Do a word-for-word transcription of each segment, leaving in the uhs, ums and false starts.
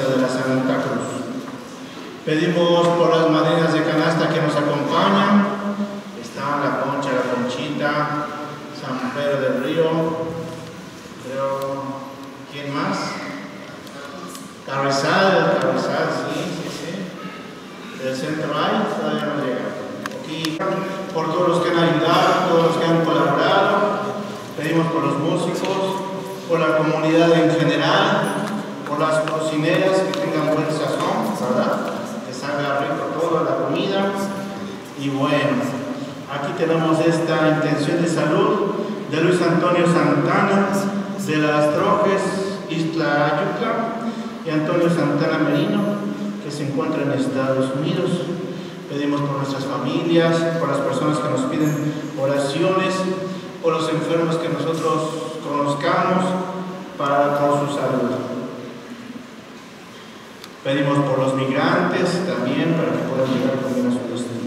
Iglesia de la Santa Cruz. Pedimos por las madrinas de canasta que nos acompañan. Están la Concha, la Conchita, San Pedro del Río, creo, ¿quién más? Carrizal, Carrizal, sí, sí, sí. Del centro hay, todavía no llega. Aquí, por todos los que han ayudado, todos los que han colaborado, pedimos por los músicos, por la comunidad en general, por las cocineras que tengan buen sazón, ¿verdad? Que salga rico toda la comida. Y bueno, aquí tenemos esta intención de salud de Luis Antonio Santana, de las Trojes, Isla Ayuca, y Antonio Santana Merino, que se encuentra en Estados Unidos. Pedimos por nuestras familias, por las personas que nos piden oraciones, por los enfermos que nosotros conozcamos, para por su salud. Pedimos por los migrantes también, para que puedan llegar también a su destino.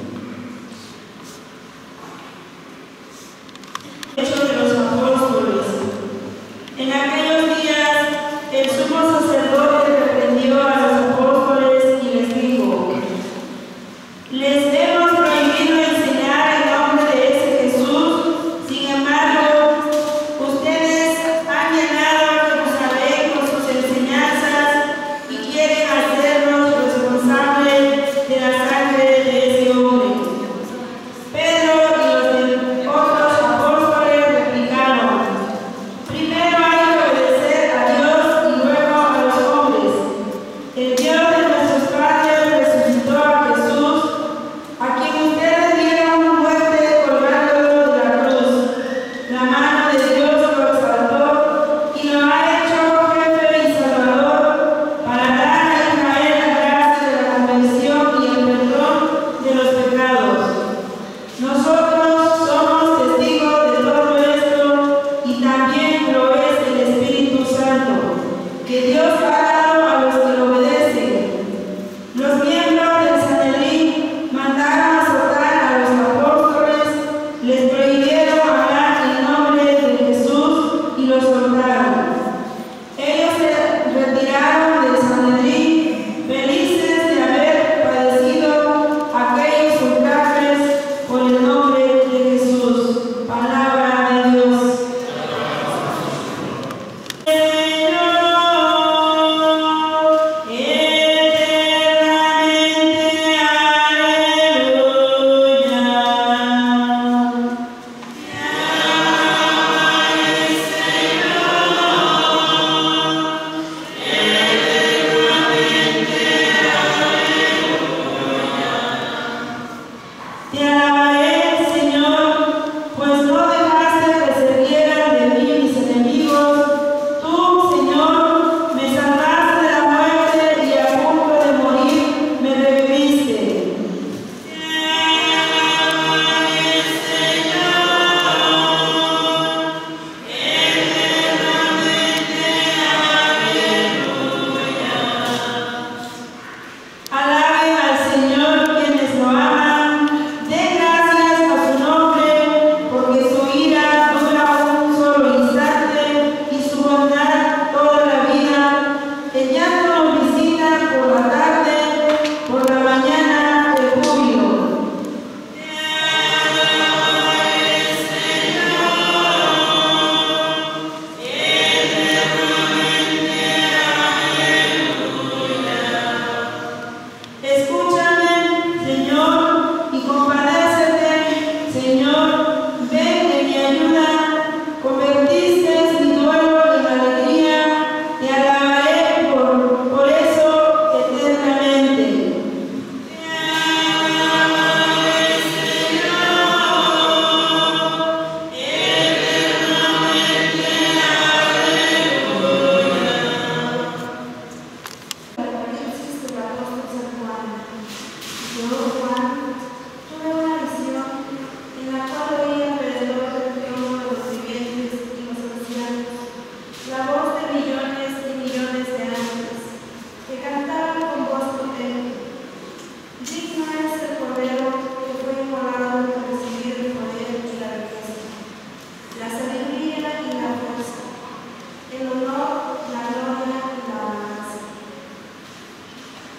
Hechos de los Apóstoles. En aquellos días, el sumo sacerdote reprendió a los apóstoles y les dijo: les hemos prohibido enseñar el nombre de ese Jesús, sin embargo, ustedes han llenado Jerusalén con sus enseñanzas y quieren hacernos responsables de la sangre de ese hombre.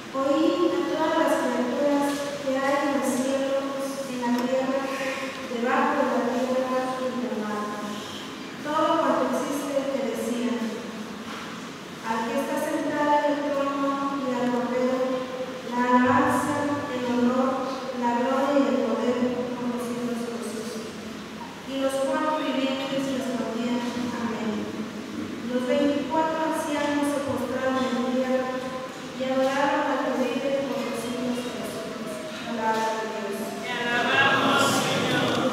Oí a todas las criaturas que hay en el cielo, en la tierra, debajo de la tierra y en el mar. Todo cuanto existe te decían: al que está sentado en el trono y al Cordero, la alabanza, el honor, la gloria y el poder por los siglos de los siglos. Y los cuatro vivientes respondían: amén. Los veinticuatro ancianos se postraron en tierra y adoraron al que vive por los siglos de los siglos. Palabra de Dios. Te alabamos, Señor.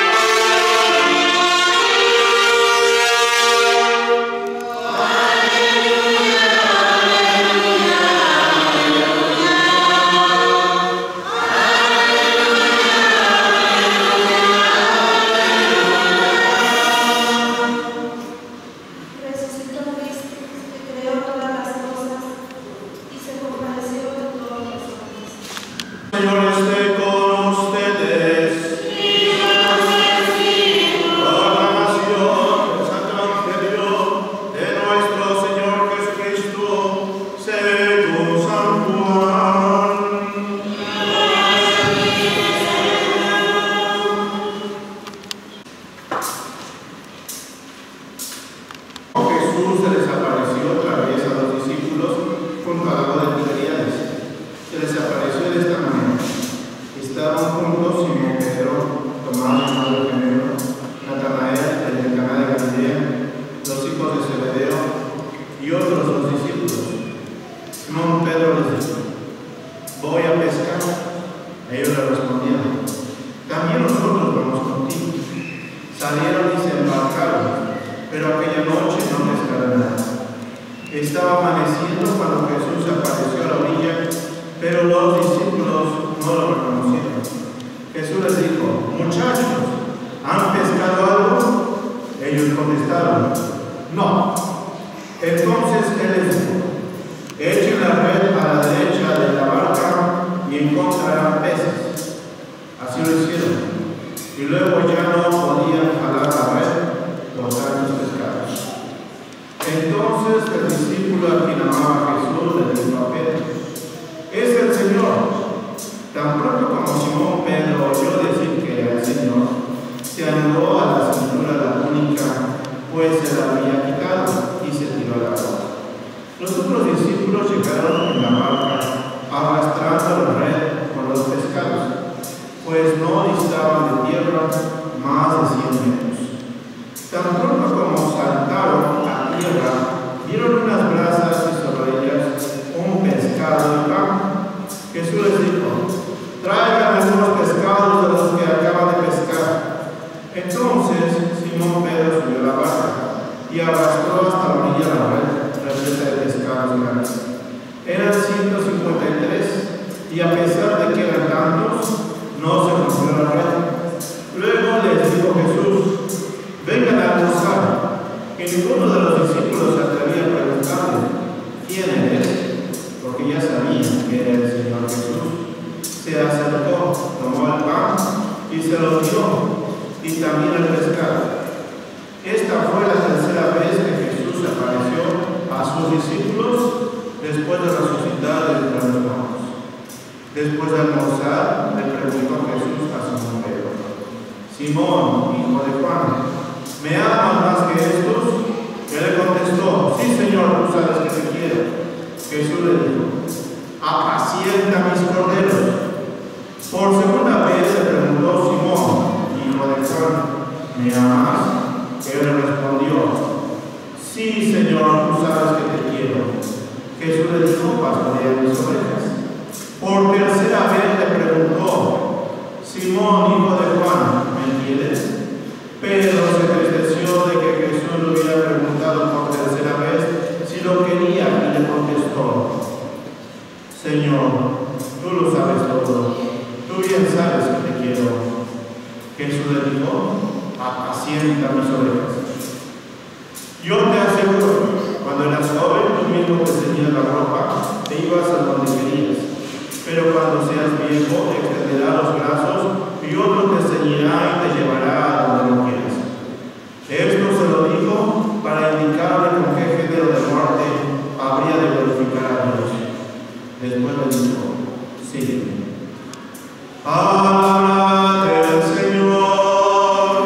Resucitó Cristo, que creó todas las cosas y se compadeció de todos los hombres. Señor esté con ustedes. Proclamación del Santo Evangelio de nuestro Señor Jesucristo según San Juan. Jesús se les apareció otra vez a los discípulos junto al lago de Tiberíades. Se les apareció de esta manera. Estaban juntos Simón Pedro, Tomás llamado el Gemelo, Natanael, el de Caná de Galilea, los hijos de Zebedeo y otros dos discípulos. Simón Pedro les dijo: voy a pescar. Ellos le respondieron: también nosotros vamos contigo. Salieron y se embarcaron, pero aquella noche no pescaron nada. Estaba amaneciendo cuando Jesús apareció a la orilla, pero los discípulos no lo reconocieron. Jesús les dijo: muchachos, ¿han pescado algo? Ellos contestaron: no. Entonces Él les dijo: echen la red a la derecha de la barca y encontrarán peces. Así lo hicieron. Y luego ya no podían jalar la red los grandes pescados. Entonces el discípulo a quien amaba Jesús le dijo a Pedro: es el Señor. Tan pronto como Simón Pedro oyó decir que era el Señor, se anudó a la cintura la túnica, pues se la había quitado, y se tiró al agua. Los otros discípulos llegaron en la barca arrastrando la red con los pescados, pues no distaban de tierra más de cien metros. Tan pronto como saltaron a tierra, vieron unas brasas y sobre ellas un pescado y pan. Jesús les dijo: traigan algunos pescados de los que acaban de pescar. Entonces Simón Pedro subió a la barca y arrastró hasta la orilla la red repleta de pescados grandes. Eran ciento cincuenta y tres, y a pesar de que eran tantos, no se rompió la red. Luego les dijo Jesús: vengan a almorzar. Que ninguno de los discípulos se atrevía a preguntarle: ¿quién eres? Porque ya sabían que era el Señor Jesús. Se acercó, tomó el pan y se lo dio, y también el pescado. Esta fue la tercera vez que Jesús apareció a sus discípulos después de resucitar de entre los muertos. Después de almorzar, le preguntó Jesús a Simón Pedro: Simón, hijo de Juan, ¿me amas más que estos? Él le contestó: sí, Señor, tú sabes que te quiero. Jesús le dijo: apacienta mis corderos. Por segunda vez le preguntó Simón, hijo de Juan: ¿me amas? Él le respondió: sí, Señor, tú sabes que te quiero. Jesús le dijo: pastorea mis ovejas. Por tercera vez le preguntó: Simón, hijo de Juan, ¿me quieres? Pedro se entristeció de que Jesús le hubiera preguntado por tercera vez si lo quería, y le contestó: Señor, tú lo sabes todo, tú bien sabes que te quiero. Jesús le dijo: apacienta mis ovejas. Yo te aseguro, cuando eras joven, tú mismo te ceñías la ropa, te ibas a donde querías. Pero cuando seas viejo, extenderás los brazos y otro te ceñirá y te llevará a donde no quieras. Esto se lo dijo para indicarle con qué género de muerte habría de glorificar a Dios. Después le dijo, sígueme. Palabra del Señor.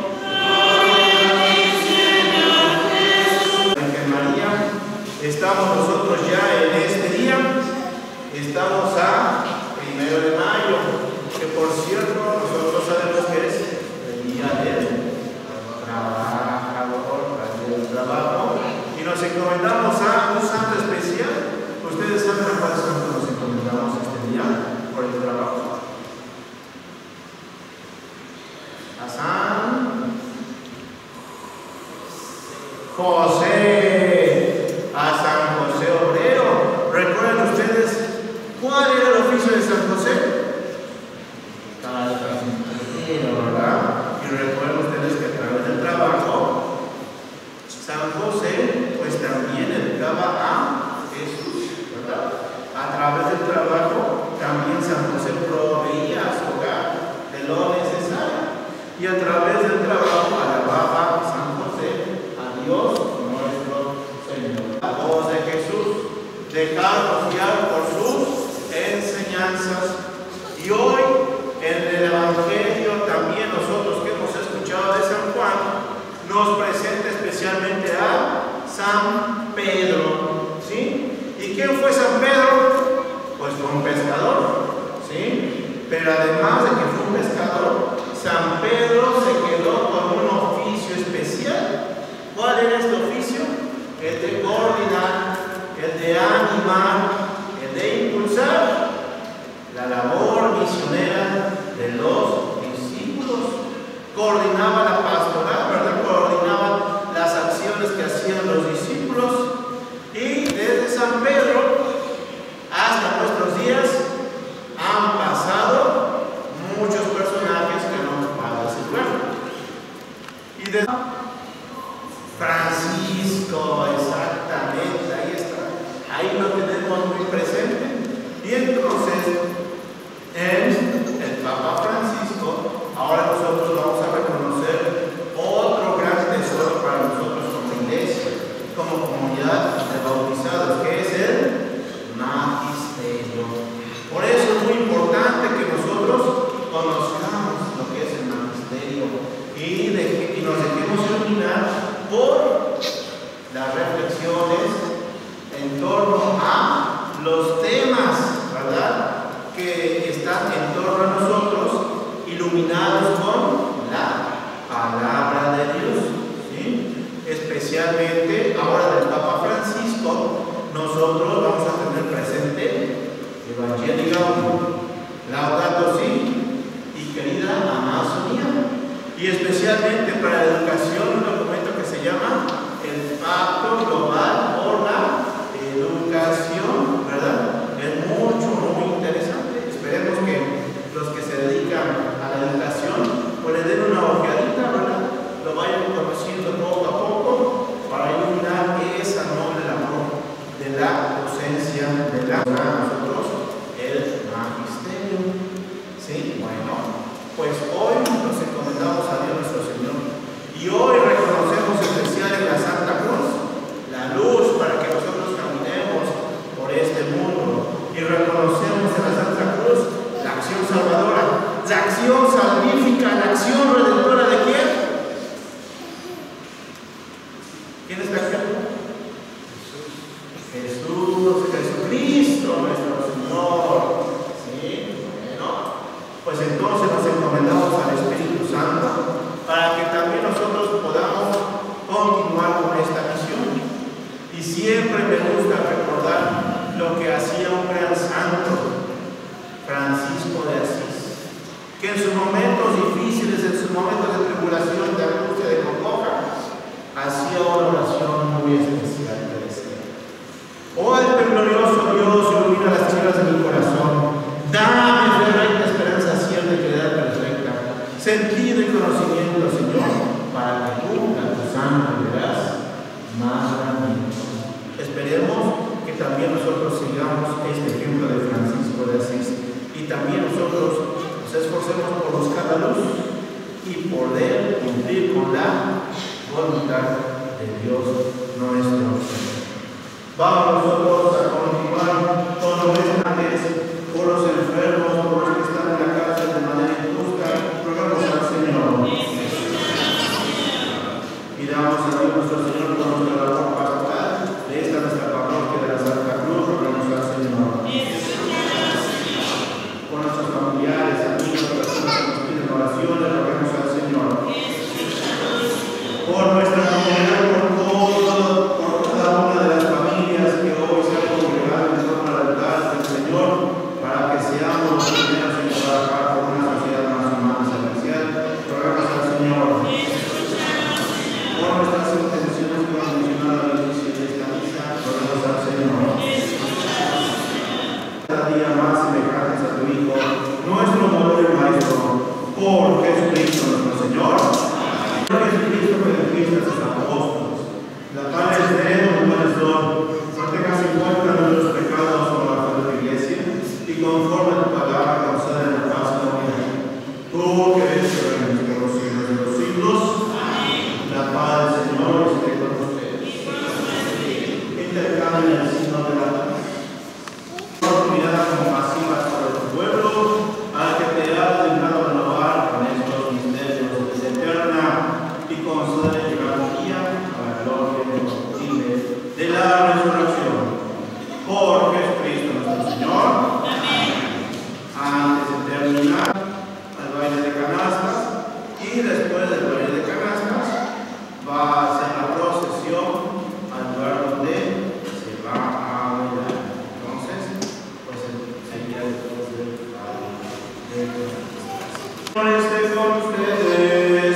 Virgen María, estamos nosotros ya en este día, estamos a primero de mayo, que por cierto nosotros sabemos que es el día del trabajador, del trabajo, y nos encomendamos a un santo especial. Ustedes saben a cuál santo nos encomendamos este día por el trabajo. A San José, a San José Obrero. ¿Recuerdan ustedes cuál era el oficio de San José? Carpintero, ¿verdad? Y recuerden ustedes que a través del trabajo, San José pues también educaba a Jesús, ¿verdad? A través del trabajo también San José proveía a su hogar de lo necesario. Y a través del trabajo alababa a San José, a Dios nuestro Señor. La voz de Jesús, dejarnos guiar por sus enseñanzas. Y hoy en el Evangelio también nosotros que hemos escuchado de San Juan, nos presenta especialmente a San Pedro. ¿Sí? ¿Y quién fue San Pedro? Pues fue un pescador. ¿Sí? Pero además de que fue un pescador, San Pedro se quedó con un oficio especial. ¿Cuál era este oficio? El de coordinar, el de animar, el de impulsar la labor misionera de los discípulos. Coordinaba la pastoral, ¿verdad? Coordinaba las acciones que hacían los discípulos. Y desde San Pedro hasta nuestros días han pasado muchos personajes que no van a circular. Y de Francisco, exactamente, ahí está. Ahí lo tenemos muy presente. Y entonces, en el Papa Francisco, ahora nosotros vamos a reconocer otro gran tesoro para nosotros como iglesia, como comunidad de bautizados, que es el magisterio. Por eso es muy importante que nosotros conozcamos lo que es el magisterio y, de, y nos dejemos iluminar por las reflexiones en torno a los temas, ¿verdad?, que están en torno a nosotros, iluminados con la palabra de Dios. ¿Sí? Especialmente ahora del Papa Francisco, nosotros vamos a tener presente Evangelii Gaudium, Laudato Si y querida Amazonía. Y especialmente para la educación, un documento que se llama el Pacto Global por la Educación, ¿verdad? Es mucho, muy interesante. Esperemos que los que se dedican a la educación pues le den una ojeadita, ¿verdad? Lo vayan conociendo poco a poco para iluminar esa noble labor de la docencia, de la nosotros, el magisterio. ¿Sí? Bueno, pues hoy nos encomendamos a Dios nuestro Señor y hoy reconocemos especial en la Santa Cruz la luz para que nosotros caminemos por este mundo, y reconocemos en la Santa Cruz la acción salvadora, la acción salvífica, la acción redentora de quién? ¿Quién está aquí? Jesús, Jesucristo nuestro Señor. ¿Sí? Bueno, pues entonces nos encomendamos al Espíritu Santo para que también nosotros podamos continuar con esta misión. Y siempre me gusta recordar lo que hacía un gran santo, Francisco de Asís, que en sus momentos difíciles, en sus momentos de tribulación, de angustia, de congoja, hacía una oración muy especial que decía: oh Alto glorioso Dios, ilumina las tinieblas de mi corazón, dame fe, recta esperanza cierta y piedad perfecta, sentido y conocimiento, Señor, para que tú, a tu santo, verás más grandioso. Esperemos que también nosotros sigamos este ejemplo de Francisco de Asís y también nosotros nos esforcemos por buscar la luz y poder cumplir con la voluntad de Dios nuestro Señor. Vamos nosotros a continuar con nuestra cada día más semejantes a tu Hijo, nuestro modelo y Maestro, por Jesucristo nuestro Señor. Por Jesucristo que dijiste a sus apóstoles, la paz es de Él, el pan es don, no tengas en cuenta nuestros pecados por la fe de tu Iglesia, y conforme a tu palabra concede la paz y la unidad. Tú que eres el reino por los siglos de los siglos, la paz del Señor esté con ustedes. Intercambien el signo de la paz. Mirada compasiva sobre tu pueblo, al que te has dejado renovar con estos misterios de vida eterna, y concede llegar un día a la gloria incorruptible de la resurrección. Por Jesucristo nuestro Señor. Amén. Antes de terminar el baile de canastas, y después del baile de canastas, va a ser la procesión al lugar donde se va a bailar. Entonces, pues sería después del baile de canastas. Esté con ustedes.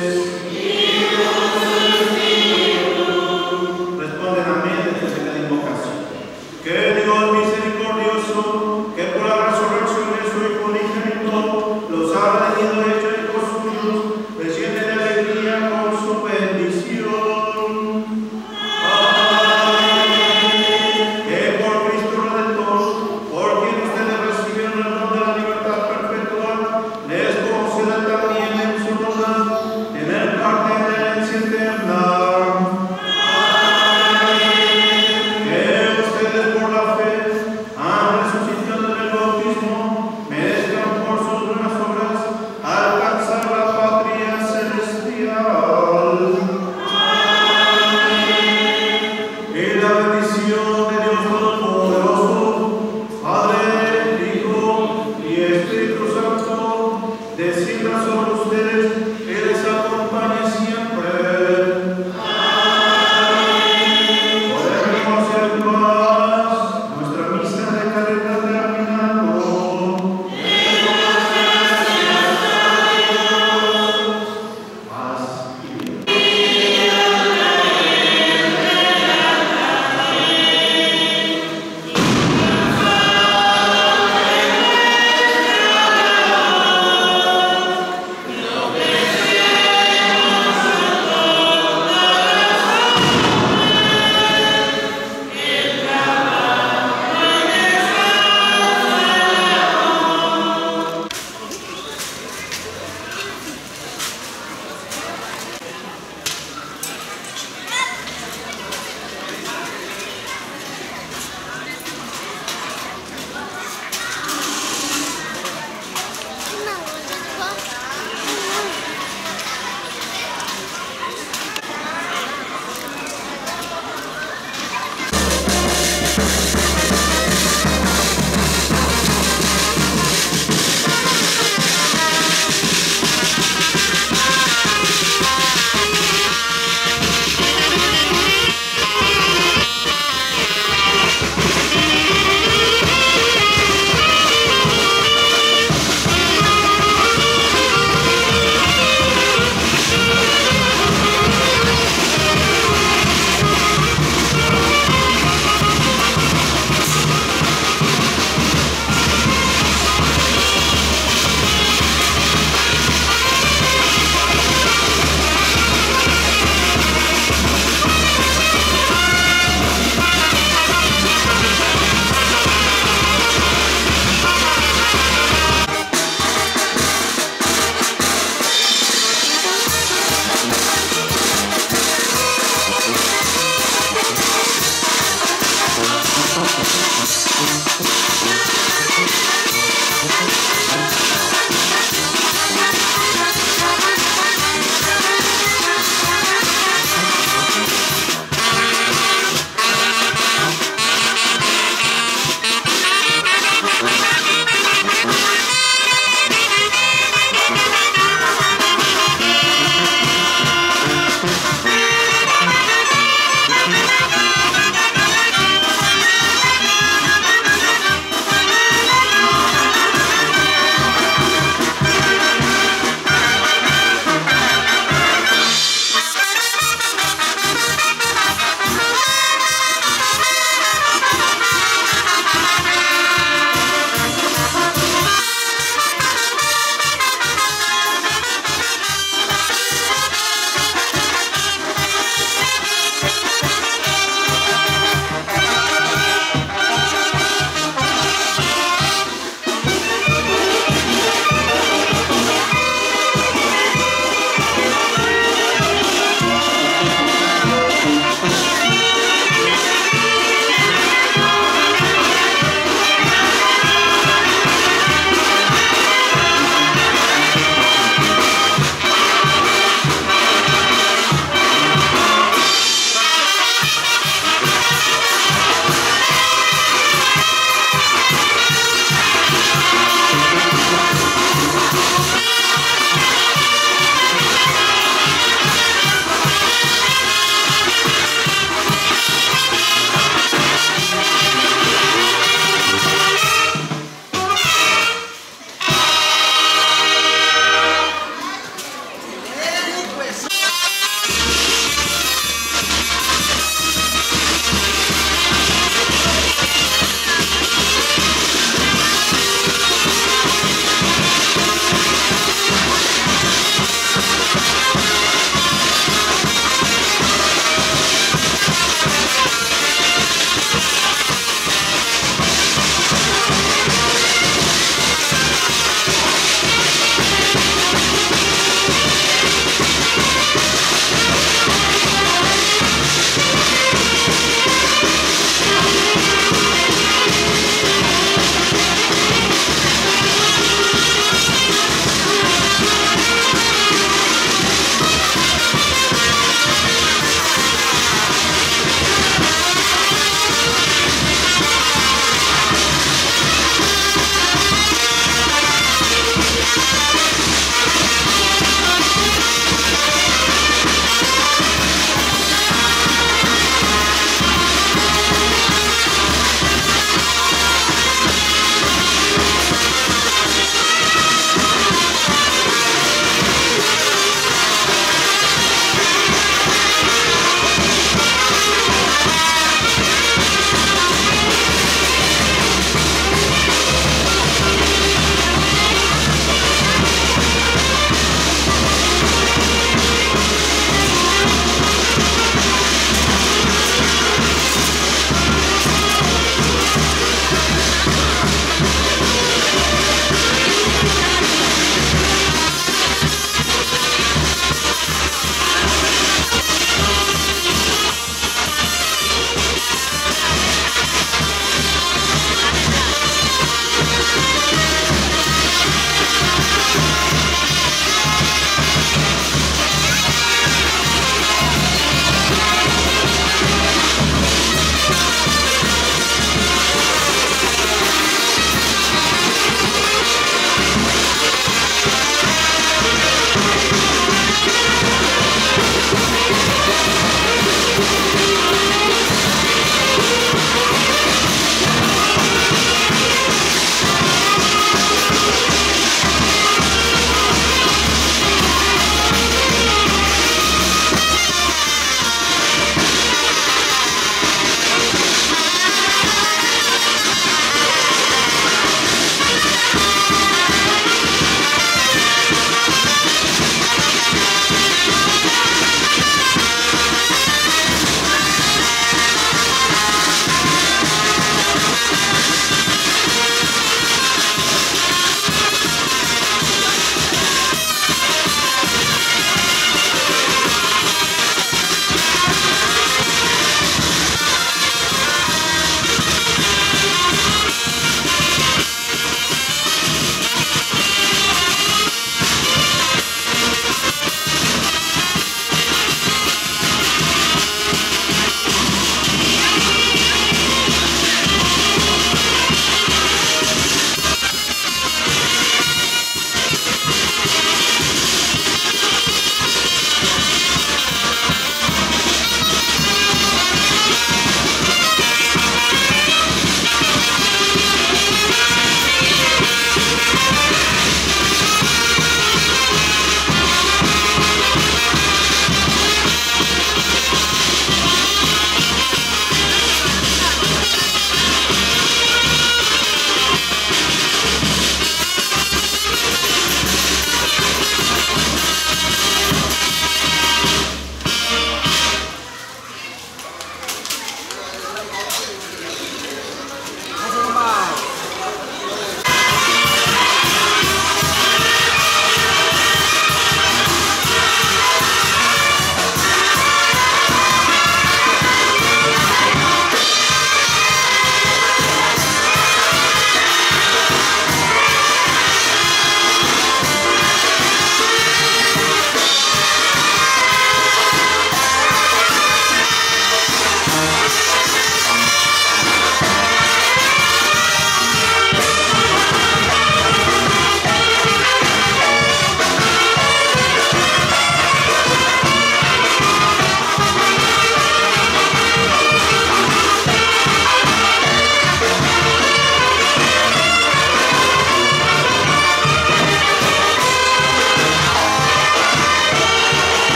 Responden amén después de la invocación. Que Dios misericordioso, que por la resurrección de su Hijo unigénito los ha redimido y hecho hijos suyos, desciende de alegría con su bendición. Amén. Que por Cristo Redentor, por quien ustedes recibieron el don de la libertad perpetua, les conceda también en su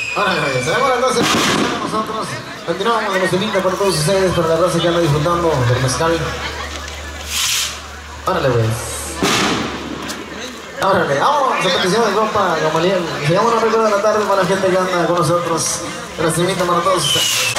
Órale, sabemos las doce, nosotros continuamos de nuestro lindo para todos ustedes, para la raza que anda disfrutando del mezcal. Órale, pues. Órale, vamos a petición de compa Gamaliel. Se llama una recuerdo de la tarde para la gente que anda con nosotros. Los invito para todos ustedes.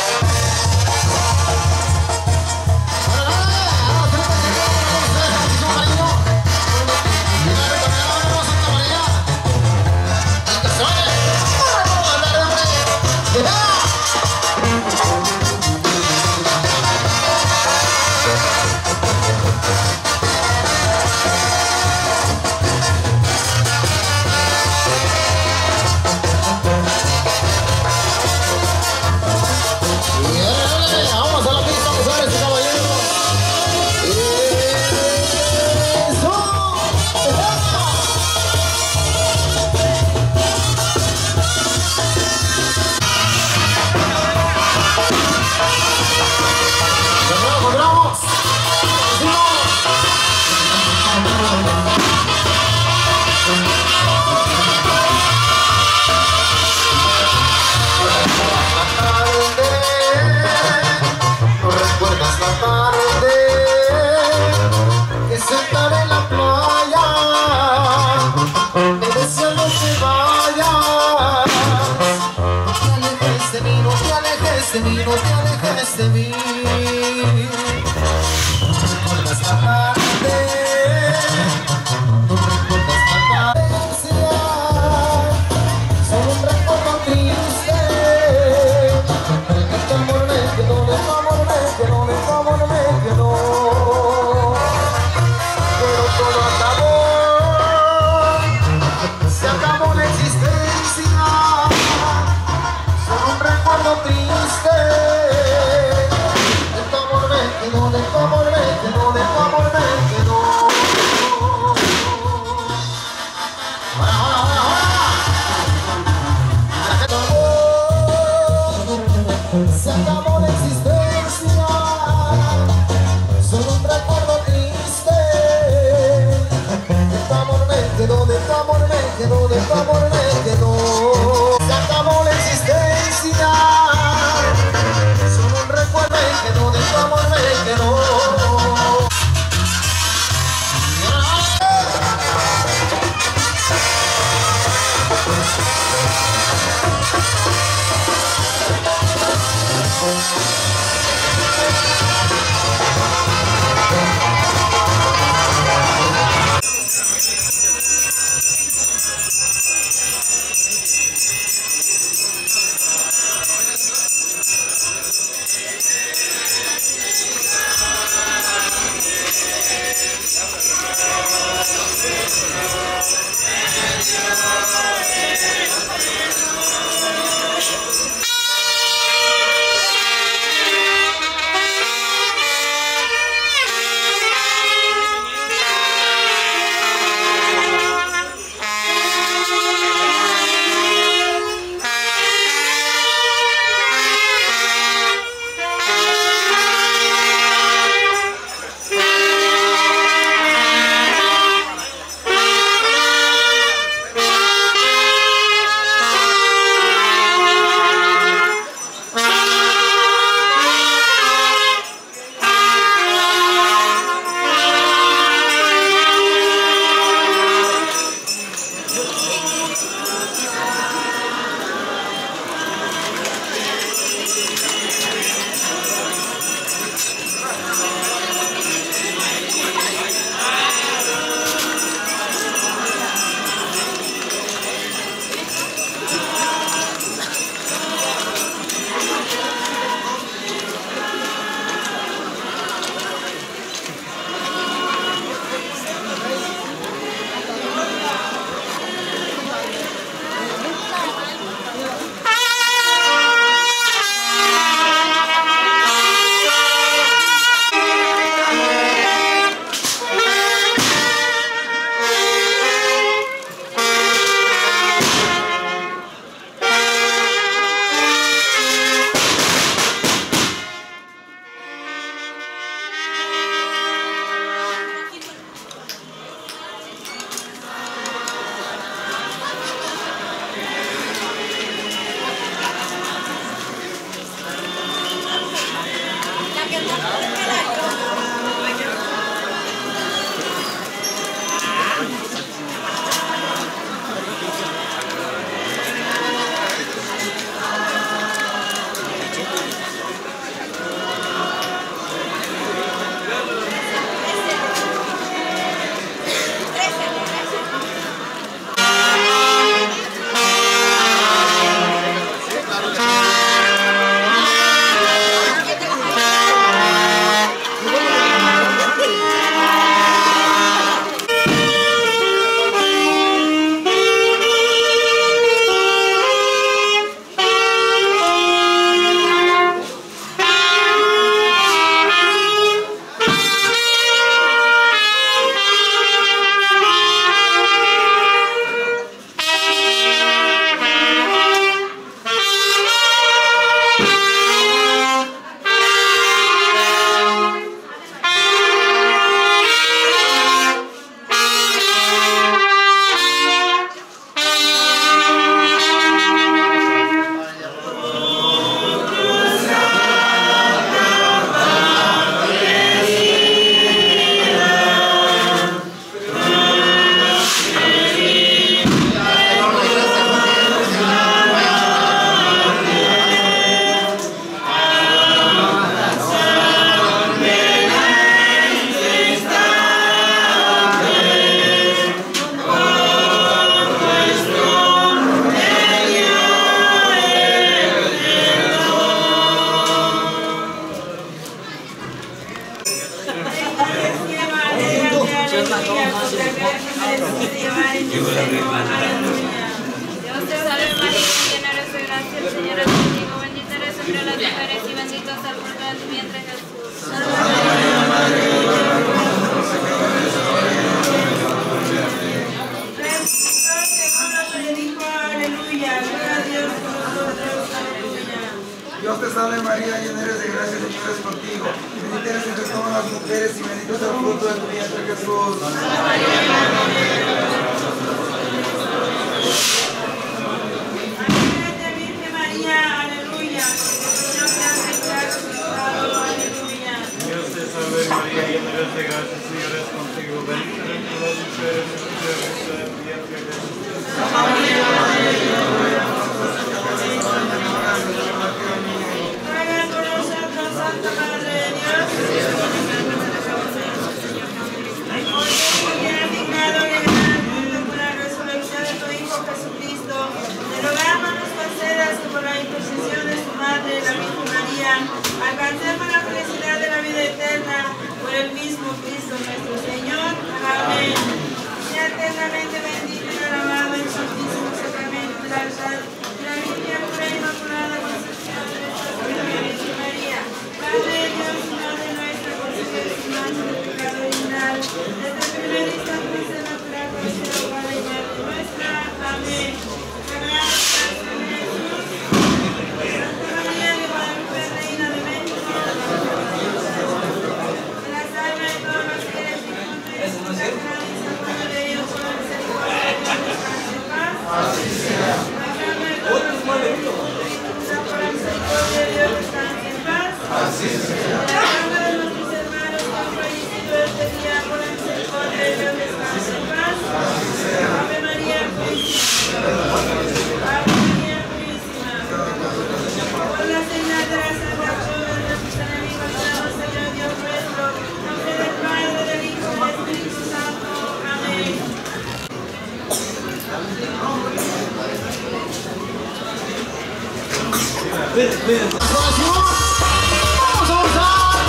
de mí, no te alejes de mí. No recuerdas la tarde, no recuerdas la carencia, solo un recuerdo triste. Este amor me quedó, de tu amor me quedó, de tu amor me quedó. Pero todo acabó, se acabó la existencia. Solo un recuerdo triste. Dios te salve María, llena eres de gracia, el Señor es contigo. Bendita eres entre todas las mujeres y bendito es el fruto de tu vientre, Jesús. Virgen María, aleluya. Señor te ha resucitado, aleluya. Dios te salve María, llena eres de gracia, el Señor es contigo. Bendita eres entre las mujeres y bendito es el fruto de tu vientre, Jesús. Santa María, Madre de Dios, ruega por nosotros, Santa Madre de Dios. Hoy que has dignado llegar al mundo por la resurrección de tu Hijo Jesucristo, te rogamos nos concedas que por la intercesión de su Madre, la Virgen María, alcancemos la felicidad de la vida eterna por el mismo Cristo nuestro Señor. Amén. Sea eternamente bendito y alabado en el santísimo sacramento del altar de la Virgen pura e inmaculada Concepción de nuestra Virgen María, Padre de Dios y Madre nuestra, concede su mancha de pecado original, desde el primer instante de natural por el cielo, Padre y Madre nuestra. Amén. Sagrado Corazón de Jesús, Santa María de Guadalupe, Reina de México, de la salva de todos los fieles difuntos, sagrada y santa de Dios, por la misericordia de Dios, descanse en paz. Así sea. Así sea. La alma de nuestros hermanos que han fallecido este día, por la misericordia de Dios, descanse en paz. Así sea. Ave María Purísima. Ave María Purísima. Por la señal de la salvación de nuestros enemigos, damos, Señor Dios nuestro, en nombre del Padre, del Hijo y del Espíritu Santo. Amén. Vamos a usar.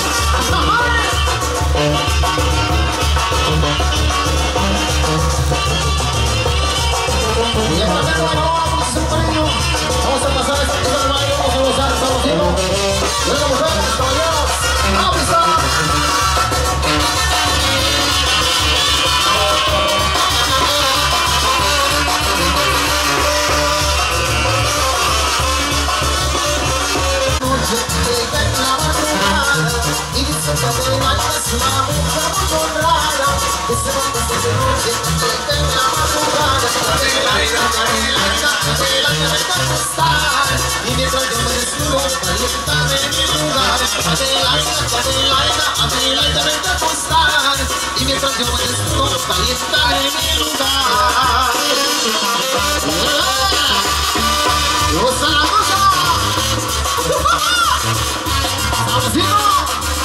Y esta vez no vamos a hacer un cariño. Vamos a pasar esta cosa del baile, vamos a gozar, estamos haciendo. Luego mujeres, caballeros, a pisar. Y dice que te bailas una mujer muy rara. Ese momento de noche que en la madrugada Adelaida, Adelaida, Adelaida vente a acostar. Y mientras yo me desnudo, caliéntame en mi lugar. Adelaida, Adelaida, Adelaida vente a acostar. Y mientras yo me desnudo, caliéntame en mi lugar. ¡Goza la cosa! ¡Sabrosito!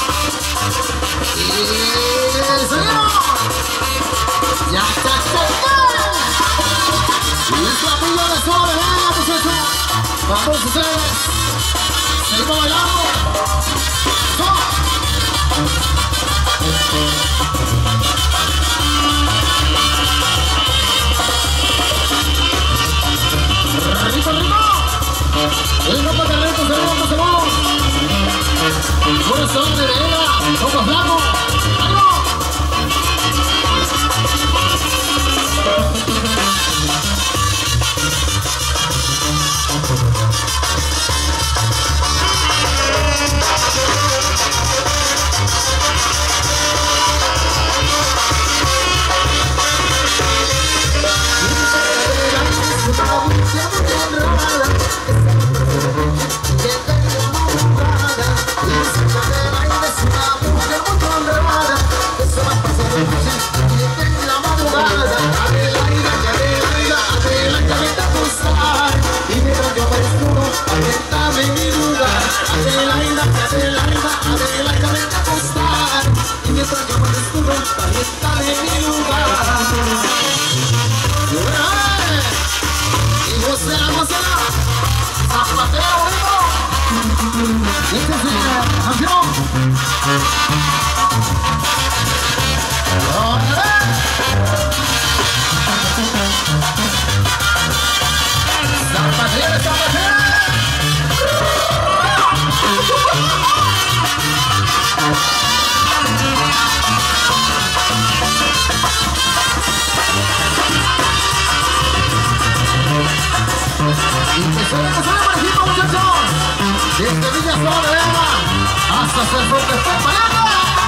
¡Y seguimos! ¡Ya está cerca! ¡Y es la pila de suave! ¡Vamos eso! ¡Vamos ustedes! ¡Seguimos bailando! ¡Rico, rico! ¡El ropa de reto! ¡Seguimos, seguimos! Corazón de vela, ojos blancos, ¡ánimo! Y que suena, que suena, parejito, muchachos. Desde Villa Soledad hasta Cerro de Paleta.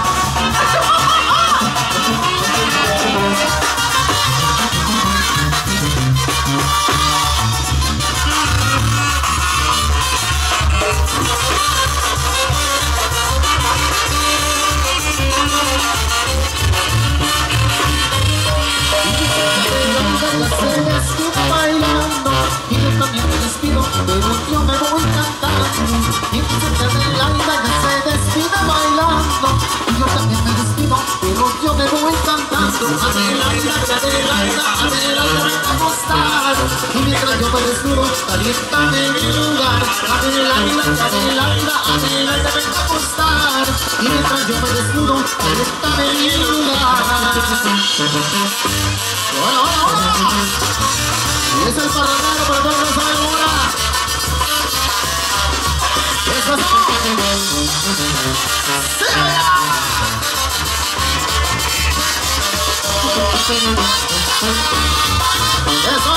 Bailando y yo también me despido, pero yo me voy cantando. Y Vicente Adelaida ya se despide bailando y yo también me despido, pero yo me voy cantando. Adelaida, Adelaida, Adelaida, ven a acostar. Y mientras yo me desnudo, caliéntame en mi lugar. Adelaida, Adelaida, Adelaida, ven a acostar. Y mientras yo me desnudo, caliéntame en mi lugar. ¡Hola, hola, hola! Y es el parrandero, pero todos lo saben ahora. ¡Eso es! ¡Sí, allá! ¡Eso!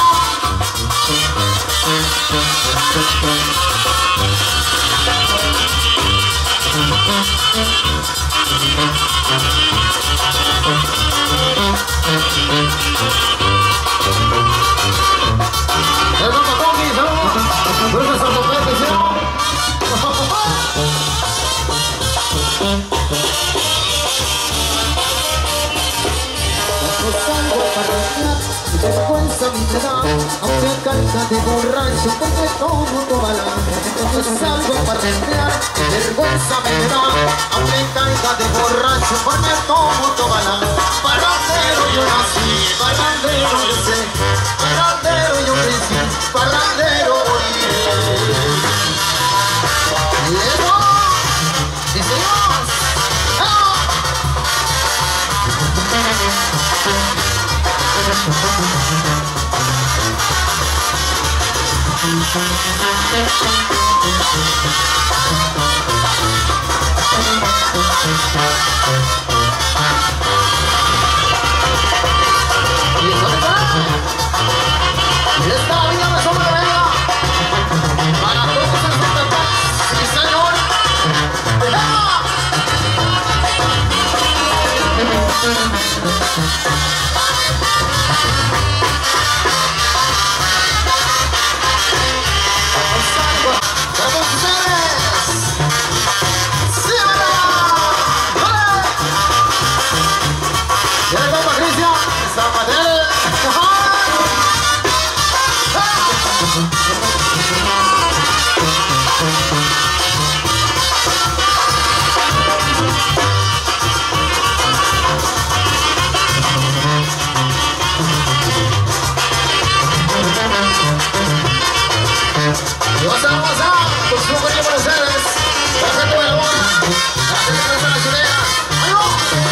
Vergüenza a mí me da, aunque carga de borracho, porque todo mundo bala. Entonces salgo para recrear, vergüenza a mí me da, aunque carga de borracho, porque todo mundo bala. Parrandero yo nací, parrandero yo sé, parrandero yo crecí, parrandero oye. Y eso, y señor, y eso está, y esta vida me sobrevenga para todos los espectáculos, sí señor. ¡Vamos ustedes! ¡Sí, verdad! ¡Ya le toca a Cristian! ¡Zapatele! Y vamos a pasar por su compañía Buenos Aires, la gente de la boda, la gente que no las ideas. ¡Ahí va!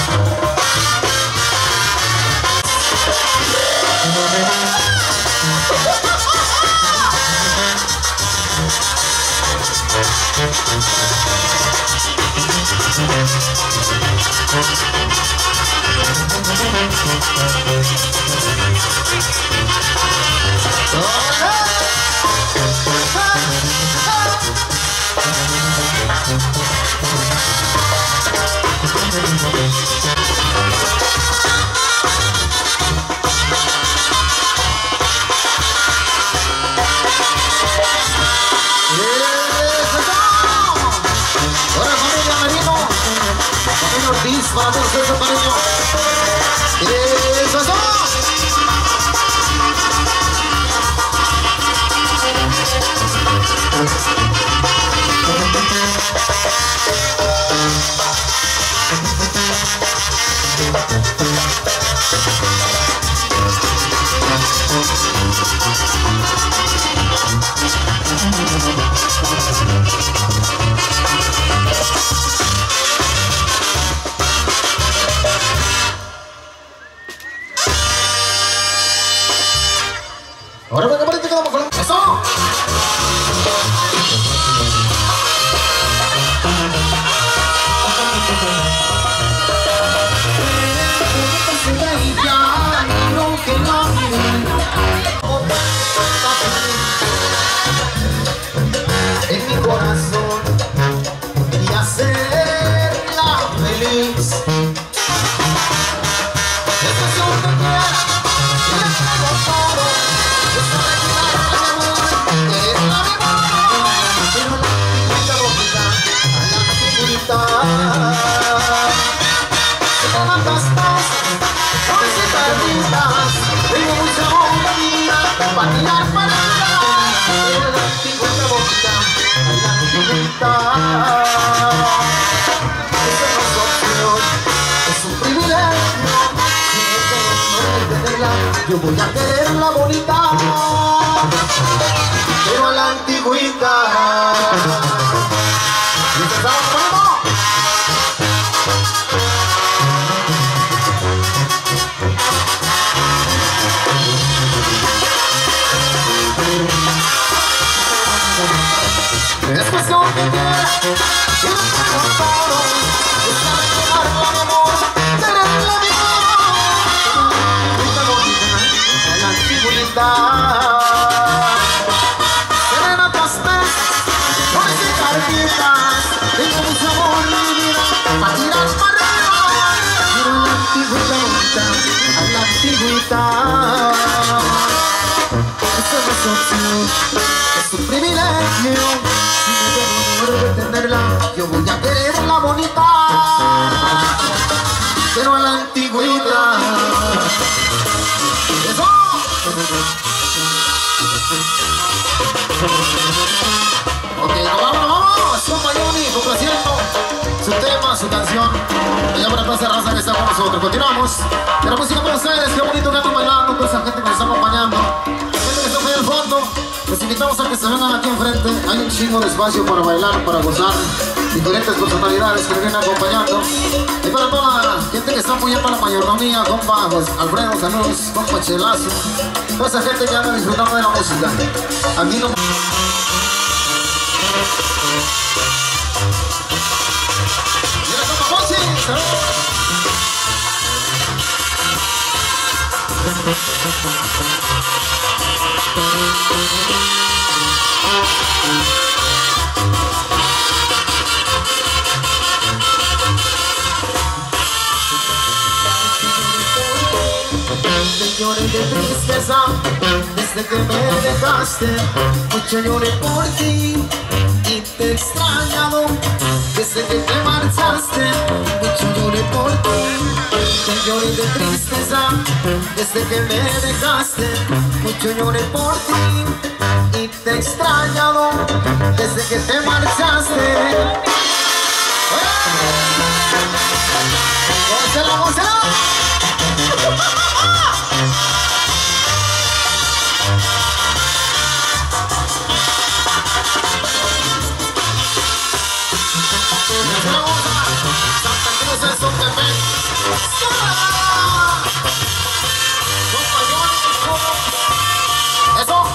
Para todos esos cariños. ¡Eso es todo! bonita a la antigüita. Esa no es opción, es un privilegio. Si no tengo tenerla, yo voy a quererla bonita, pero a la antigüita. ¿Y empezamos conmigo? Es cuestión que quiera y no tengo todo. Es la de quedarla mi amor, quererla mi amor. Esta bonita a la antigüita. Serenatas, flores y cartitas. Tengo mucho amor en mi vida para tirar para arriba. Quiero a la antigüita bonita, a la antigüita. Esta no es opción, es un privilegio. De tenerla, yo voy a quererla bonita, pero a la antigüita. ¡Eso! Ok, vamos, vamos, compañoni, complaciendo su tema, su canción. Allá por la plaza raza que está con nosotros. Continuamos. De la música para ustedes, qué bonito que andan bailando, toda esa gente que nos está acompañando. Gente que está ahí al fondo. Les invitamos a que se vengan aquí enfrente. Hay un chingo de espacio para bailar, para gozar. Diferentes personalidades que me vienen acompañando. Y para toda la gente que está apoyando a la mayordomía, compa pues, Alfredo, saludos, compa Chelazo. Toda esa gente que anda disfrutando de la música. Aquí no... Mira, compa Mochi, saludos. Lloré de tristeza desde que me dejaste, mucho lloré por ti y te he extrañado desde que te marchaste, mucho lloré por ti. Te lloré de tristeza desde que me dejaste, mucho lloré por ti y te he extrañado desde que te marchaste. ¡Gózalo, gózalo! Santa Cruz es un bebé. Eso.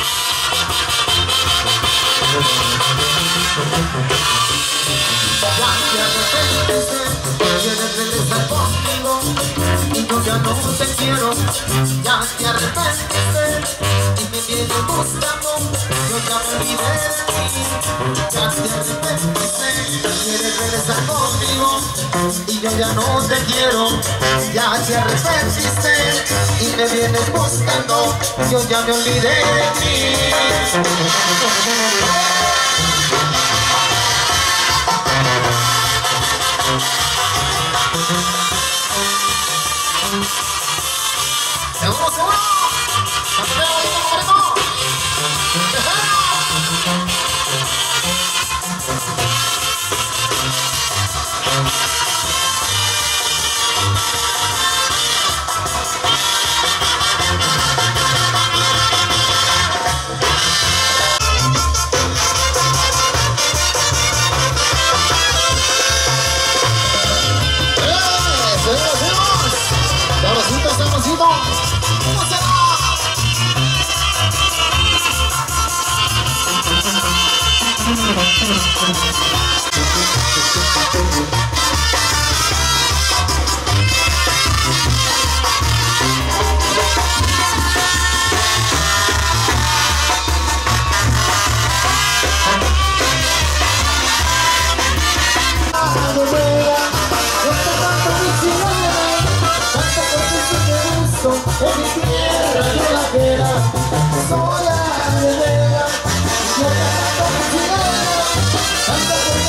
Ya te arrepentiste, quieres regresar conmigo y yo ya no te quiero. Ya te arrepentiste y me vienes buscando, yo ya me olvidé de ti. Ya te arrepentiste, quieres regresar conmigo y yo ya no te quiero. Ya te arrepentiste y me vienes buscando, yo ya me olvidé de ti. Seguro, seguro. Campeón, bonito, sabrosito, sabrosito. ¿Cómo se va? En mi tierra yo la quiera, soy la nevera, yo canto mi chilena, canto por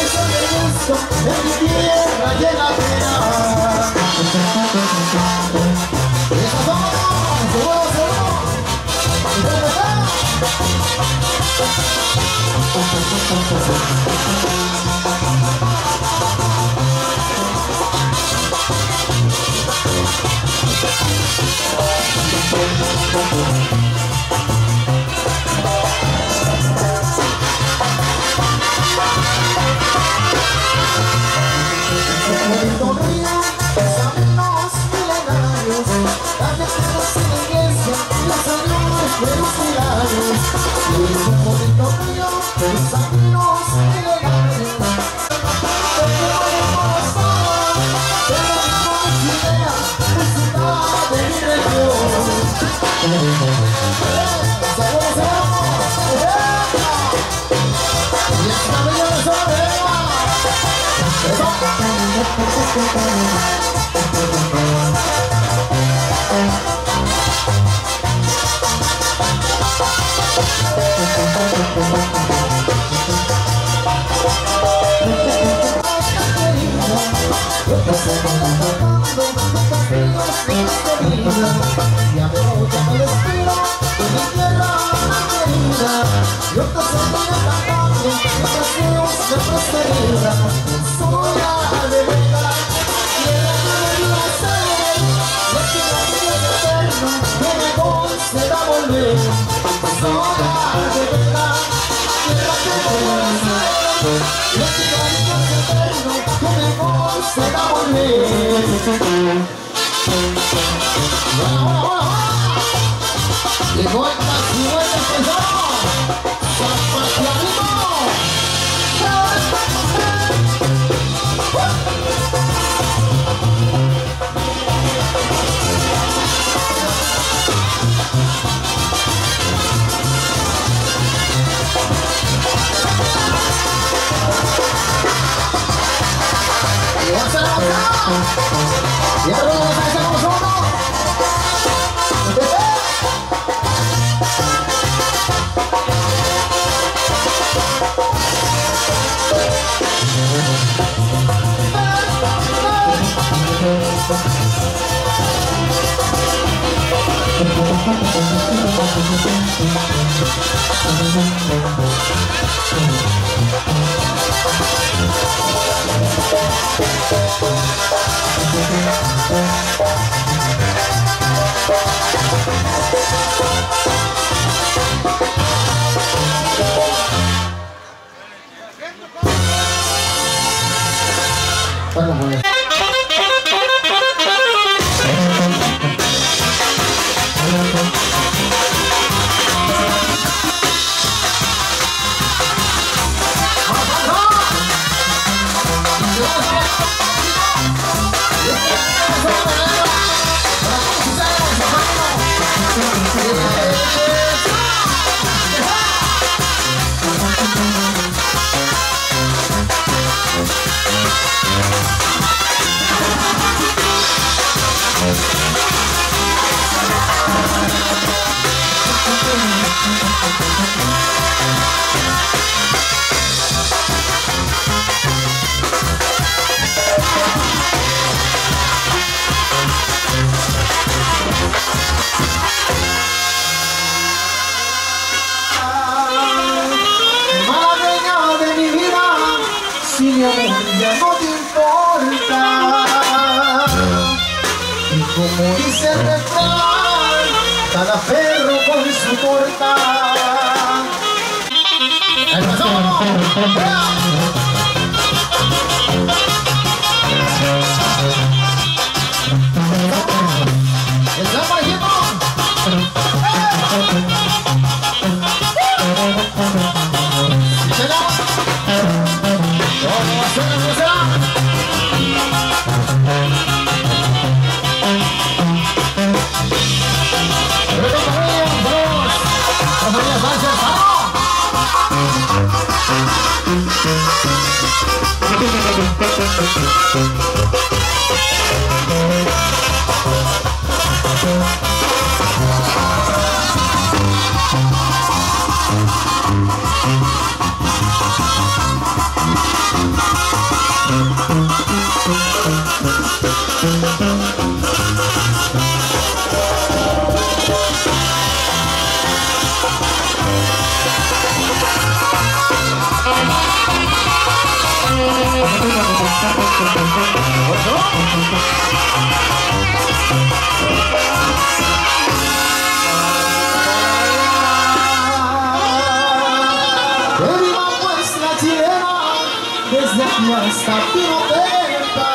desde aquí hasta Pinotepa.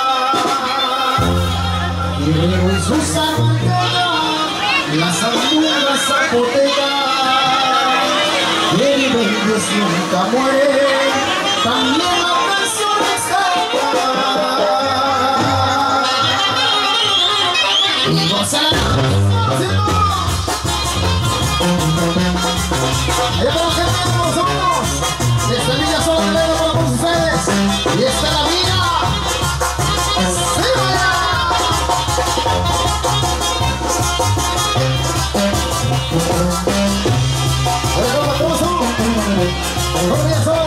Y luego en su zapateca, las alturas zapotecas. Y el Dios nunca muere, también la canción exacta. Y goza la ahí para la gente de nosotros, de esta villa solo que le doy con ustedes, y esta es la villa. ¡Sí, vaya! Oye, compa, ¿cómo son? ¿Cómo bien son?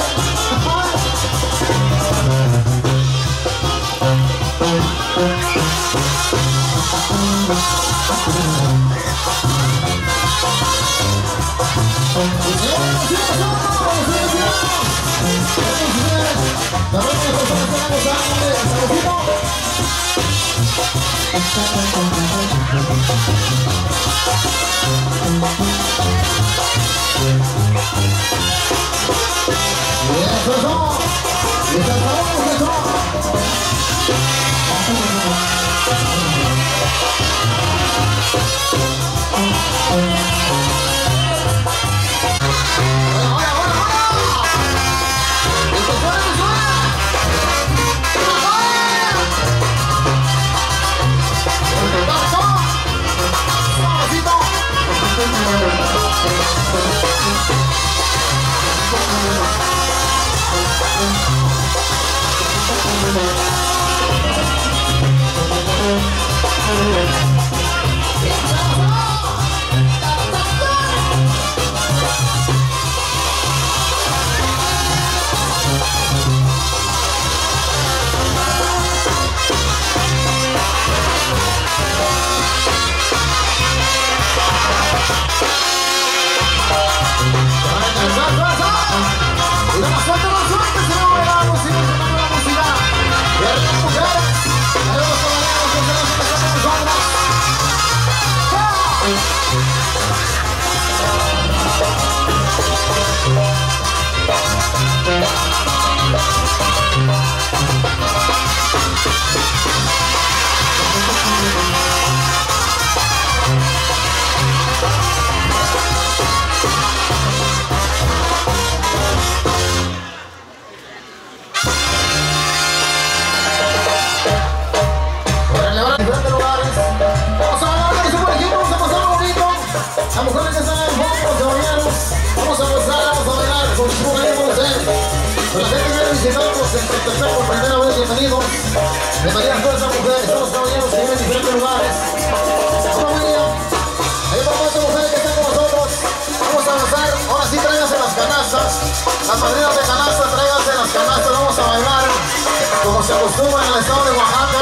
Bienvenidas todas esas mujeres, todos los caballeros que viven en diferentes lugares. Vamos, William. Ahí para todas las mujeres que están con nosotros. Vamos a avanzar. Ahora sí, tráiganse las canastas. Las madrinas de canasta, tráiganse las canastas. Vamos a bailar como se acostumbra en el estado de Oaxaca.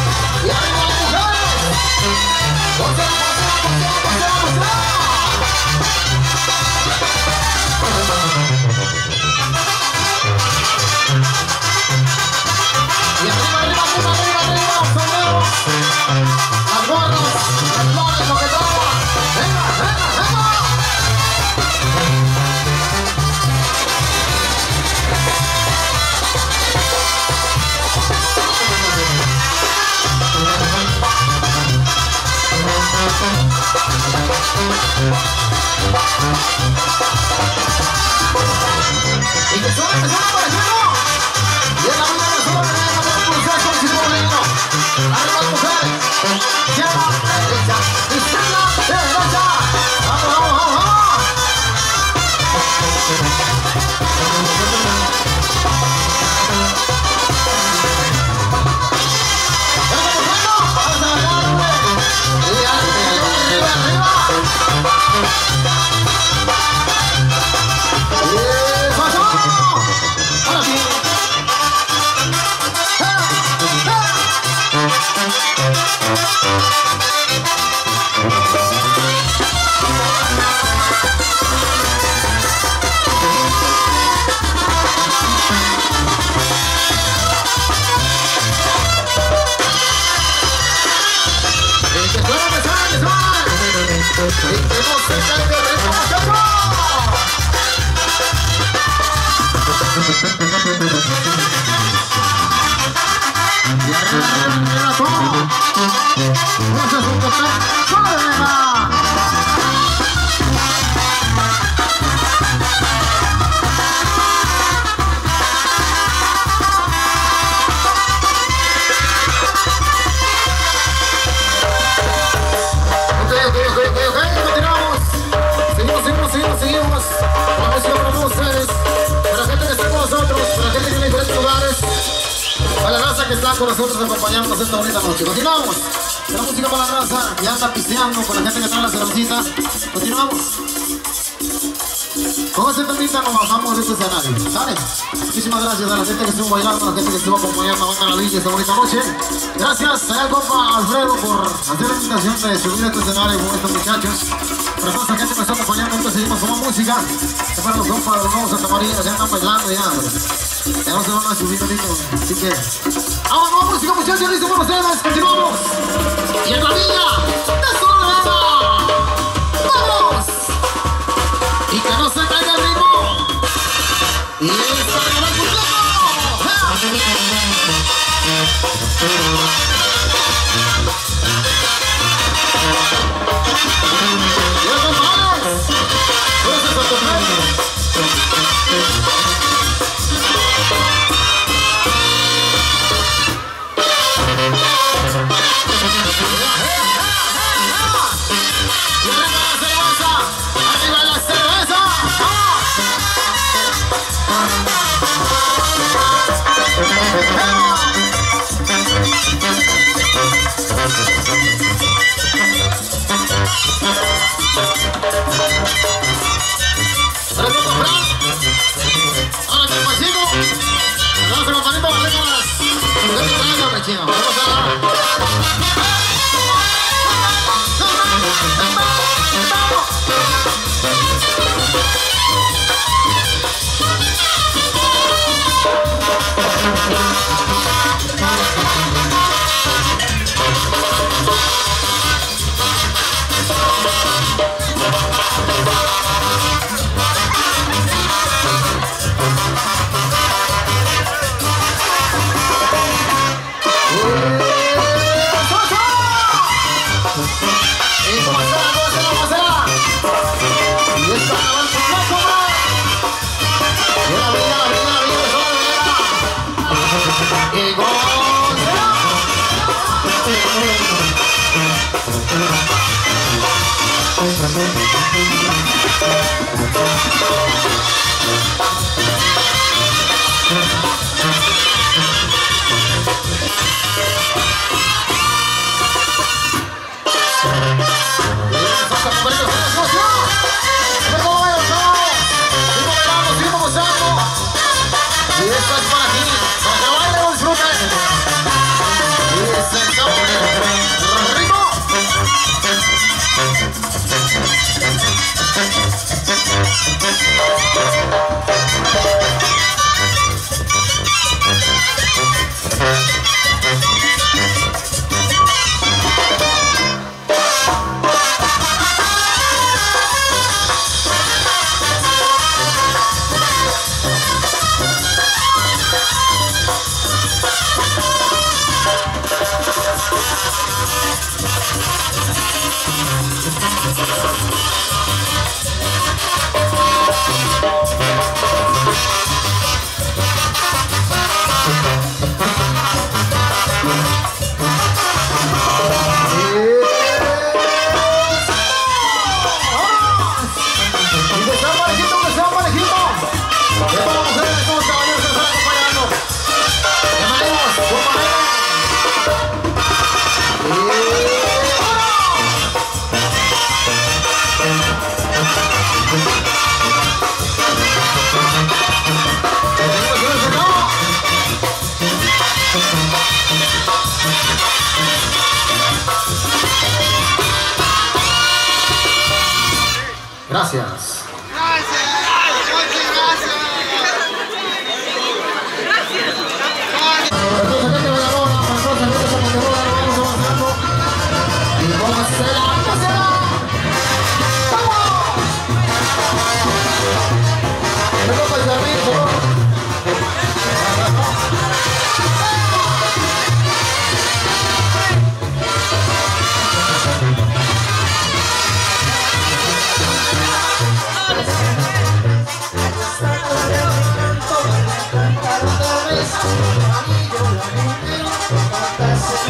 Y arriba las mujeres. ¡Ponte la música, ponte la música, ponte la música! Y arriba, arriba, arriba, arriba, arriba, sombreros, las gorras, las flores, lo que traiga. ¡Venga, venga, venga! Y que suena, que suena, por ejemplo. Y en la vida de solo tenemos que hacer pulsar como si fuera un niño. Arriba las mujeres. Izquierda, derecha, izquierda, derecha. Vamos, vamos, vamos, vamos. Venga, perfecto. Vamos a bailar, hombre. Y arriba, arriba, arriba. Y pasó. Ahora sí. Y arriba, arriba, todo. Eso es un café. ¡Solo de nada! Ok, ok, ok, ok, ok. Continuamos. Seguimos, seguimos, seguimos, seguimos. Vamos a ir para todos ustedes. Para la gente que está con nosotros, para la gente que viene de diferentes lugares. Para la raza que está con nosotros acompañándonos esta bonita noche. Continuamos. La música para la raza que anda pisteando, con la gente que trae la cervecita. Continuamos. Con ese temita nos bajamos de este escenario. ¿Sale? Muchísimas gracias a la gente que estuvo bailando, a la gente que estuvo acompañando a Banda La Villa esta bonita noche. Gracias a el compa Alfredo por hacer la invitación de subir a este escenario con estos muchachos. Para toda esa gente que está acompañando, entonces seguimos con más música. Que para los compas de los nuevos Santa María, ya están bailando ya. Ya no se van a subir ahorita, así que... ¡Vamos, vamos, música, muchachos! ¡Listo por ustedes! ¡Continuamos! ¡Y en la villa! ¡De Soledad! ¡Vamos! ¡Y que no se caiga el ritmo! ¡Y esto me va a completo! ¡Y los compadres! ¡Eso es otro premio! Gracias. Gracias.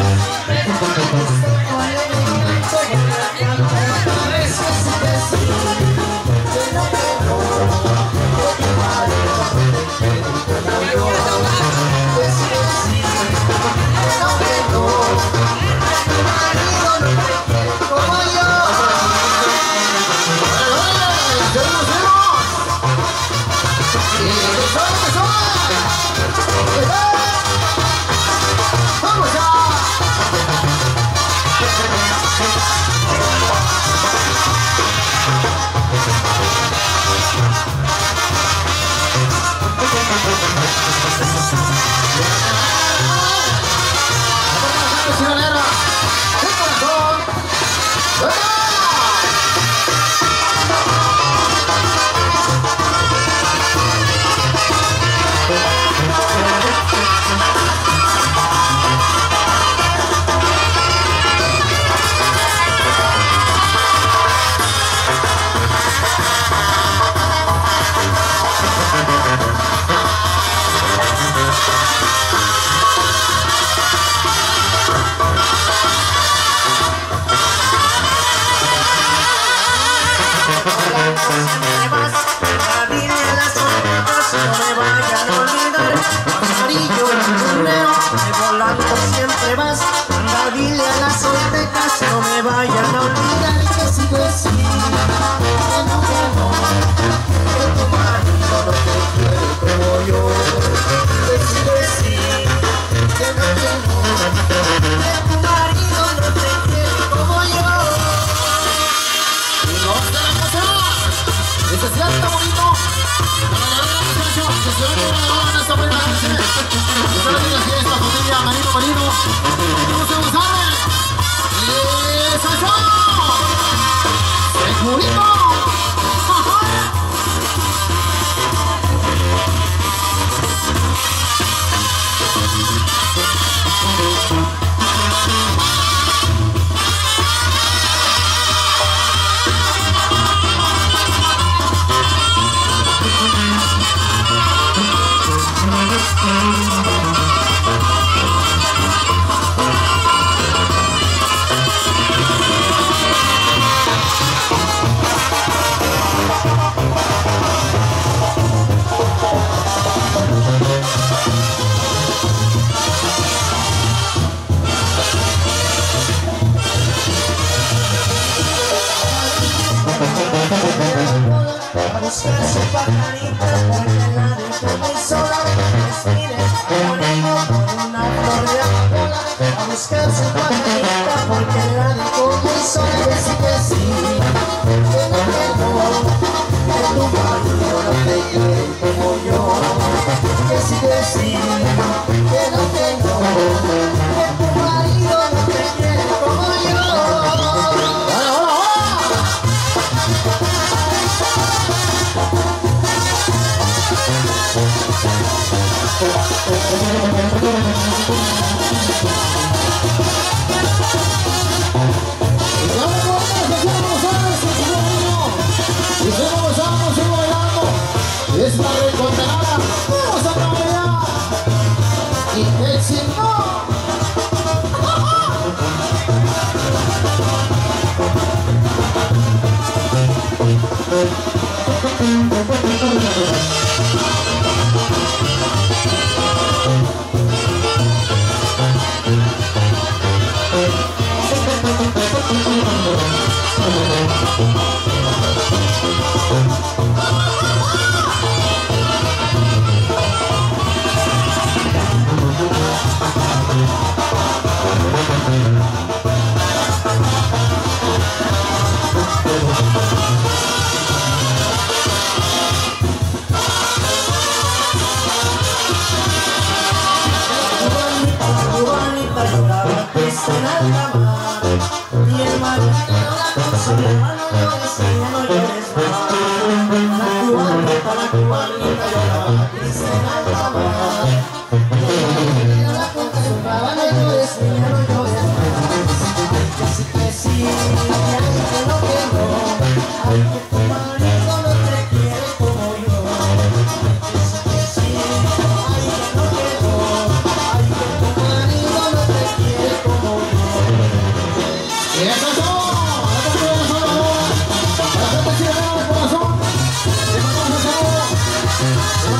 Thank you.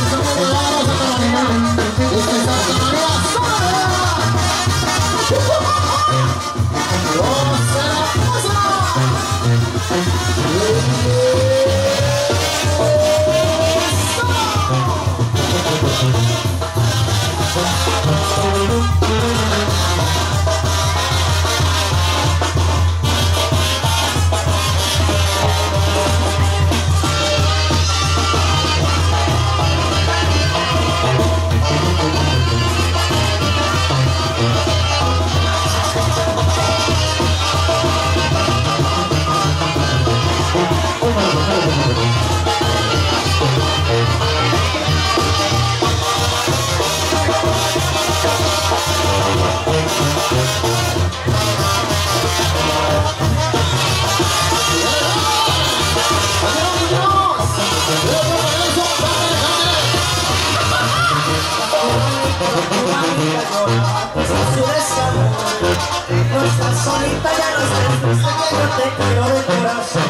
Solita ya no sé, sé que yo te quiero de corazón.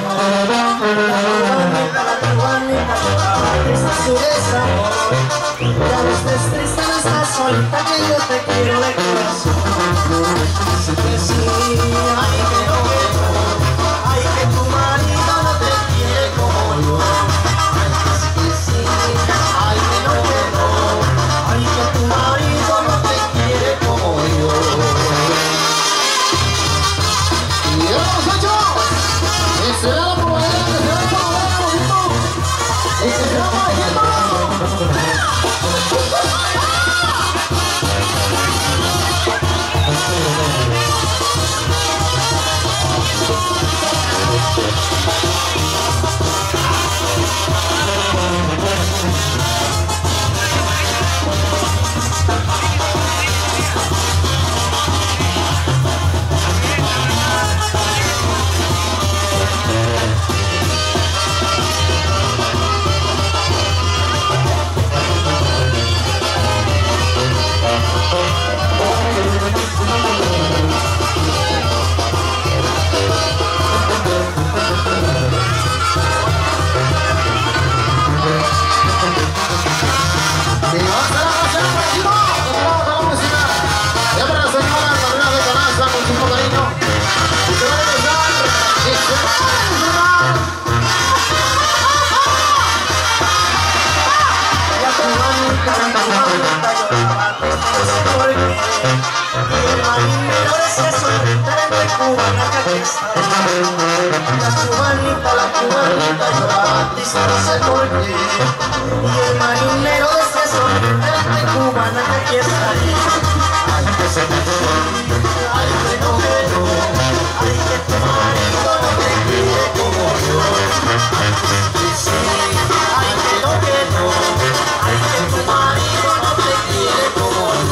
La cubanita, esa su desamor. Ya no estés triste, no estás solita, que yo te quiero de corazón. Sé que sí, ay que no, ay que tu marido no te quiere como yo. Ay que sí, que sí, ay que no, que no, ay que tu marido no te quiere como yo. Será la probadera, que será la probadera, bonito. Y que será bonito. La cubanita, la cubanita, yo la bautizo, no sé por qué. Y el marinero de ese sonrente cubana que aquí está ahí. Ay, que se me fue, ay, que no, que no, ay, que tu marido no te quiere como yo. Ay, que sí, ay, que no, que no, ay, que tu marido no te quiere como yo.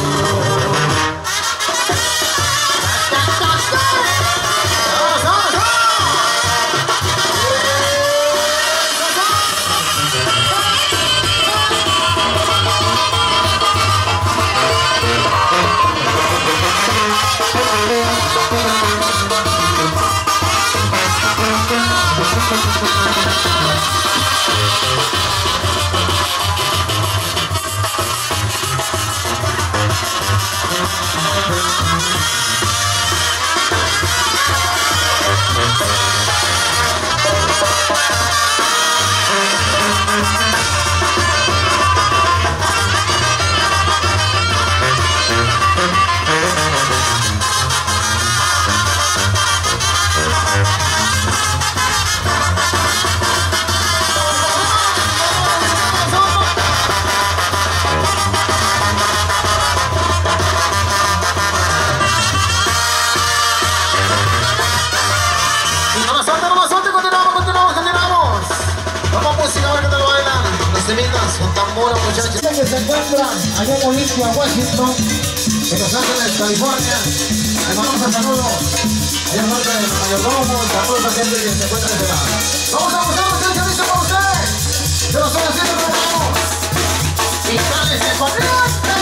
Con tambora, muchachos. Que se encuentra allá en Olympia, Washington, en Los Ángeles, California. Le mandamos un saludo. Allá en norte de mayordomo, saludos a gente que se encuentra en ese lado. Vamos a buscar un servicio para usted. Yo lo estoy haciendo, hermanos. Y sale ese corriente.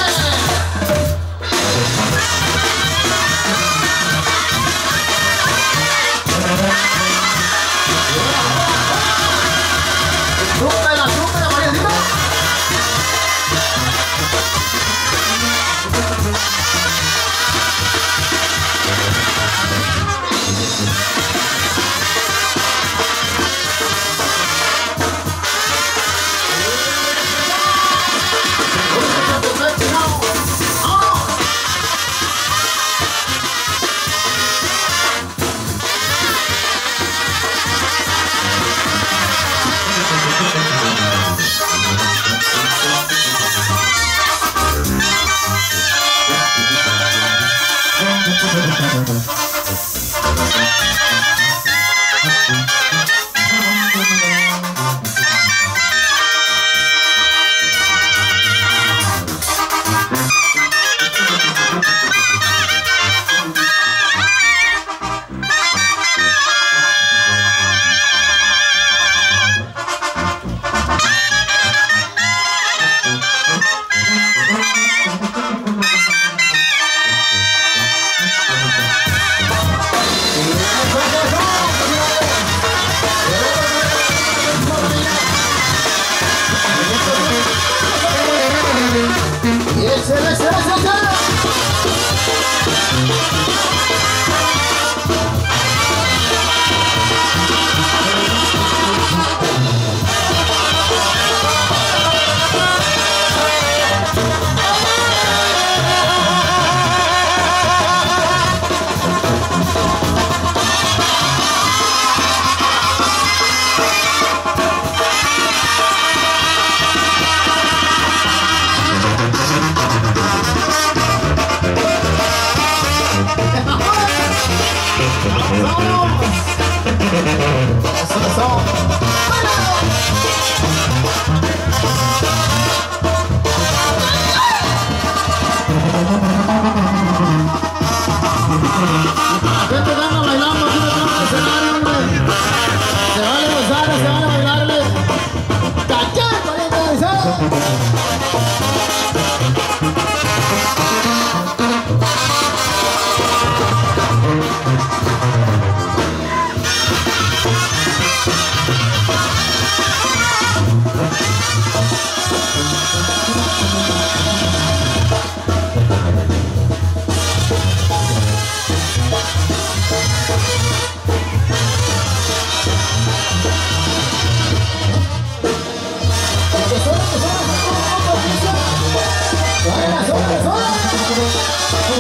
Súper, súper, María,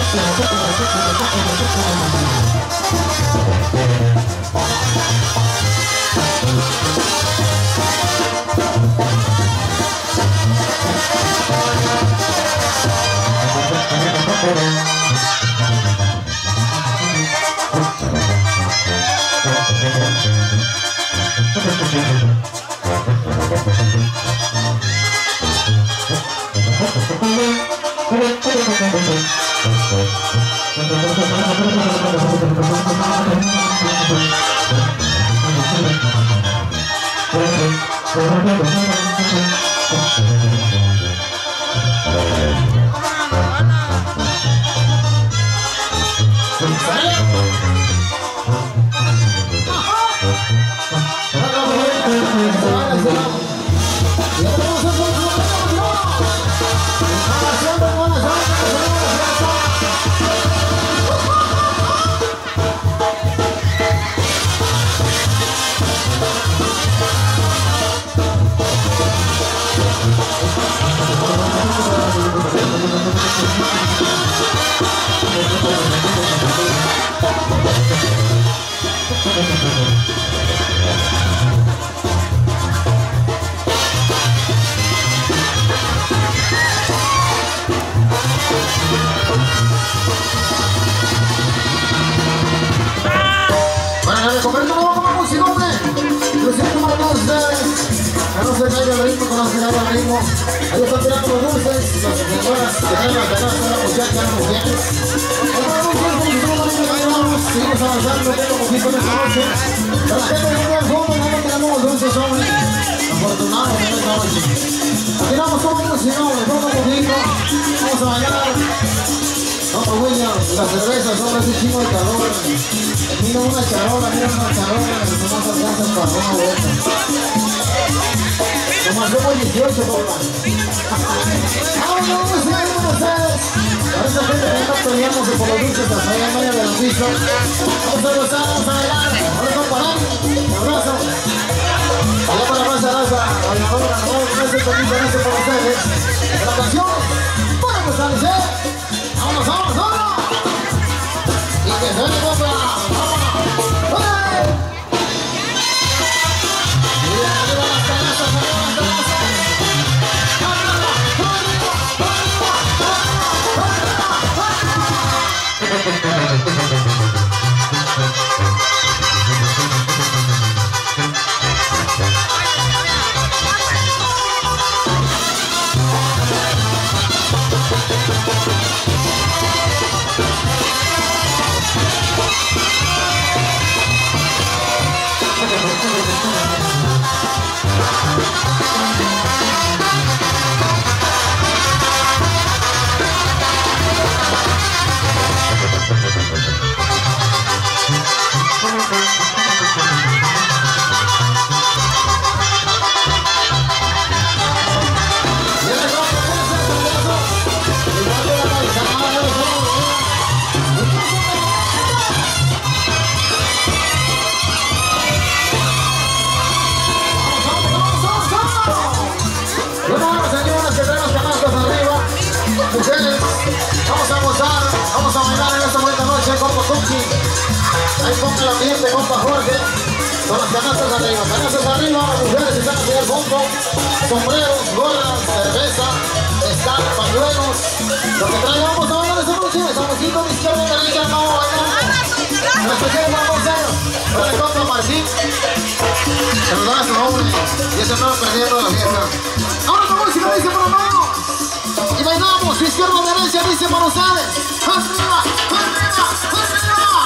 Ahí están tirando los dulces, las señoras que traen las ganas de la muchacha, la mujer. Seguimos avanzando, tengo un poquito de esta noche. Para la gente que viene al fondo, no tenemos los dulces, hombres. Afortunados en esta noche. Tiramos todo el música, hombre, todo un poquito. Vamos a bailar. No, pues William, las cervezas son ese chingo de calor. Mira una charola, mira una charola, que no nos alcanza para una vuelta. Como hacemos dieciocho, papá. Vámonos, vamos a ir con ustedes. Para esa gente que está peleándose por los dulces hasta allá en medio de los pisos. Vamos a gozar, vamos a bailar. Ahora son para mí. Un abrazo. Allá para la raza, raza. Bailadora, no, no es el poquito, no es por ustedes. La canción, para fortalecer. Vámonos, vámonos, vámonos. Y que suene, papá. Vámonos. Vamos a gozar, vamos a bailar en esta buena noche, compa Cookie. Ahí ponga el ambiente, compa Jorge. Con las canastas arriba, canastas arriba, las mujeres están hacia el fondo. Sombreros, gorras, cerveza, están pañuelos. Lo que traigamos a bailar esta noche, estamos cinco de izquierda y derecha, vamos a bailar. En especial para Gonzalo, para el compa Martín. Que nos da su nombre y ese no perdiendo la fiesta. Ahora la música dice por la mano. Y bailamos, izquierda o derecha, dice para ustedes. ¡Arriba! ¡Arriba! ¡Arriba!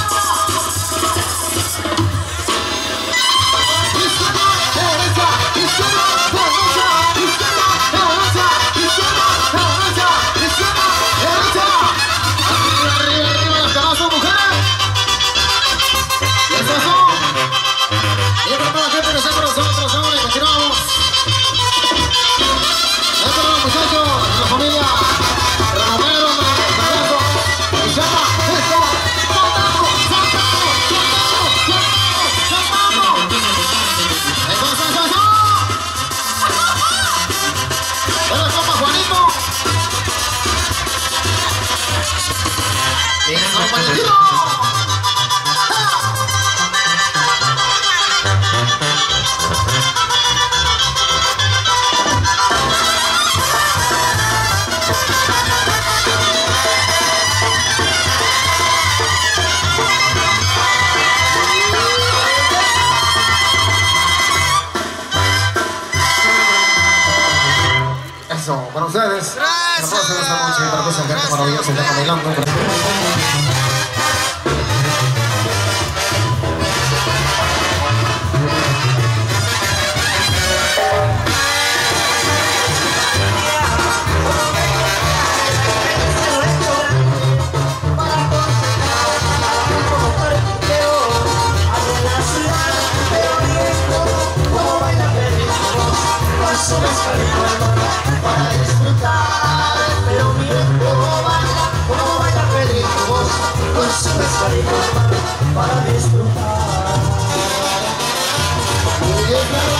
Izquierda, derecha, izquierda, derecha, izquierda, derecha, izquierda, derecha, izquierda, derecha. Arriba, arriba, arriba, las canastas, mujeres. Y eso son. Y para toda la gente que está con nosotros, hombre, continuamos. Muchachos, la familia Romero, compañerito. Eso, para ustedes. Un aplauso esta noche para toda esa gente maravillosa que está bailando. Para disfrutar, pero mira cómo baila, cómo baila feliz tu voz, con su pescadito para disfrutar. Y es la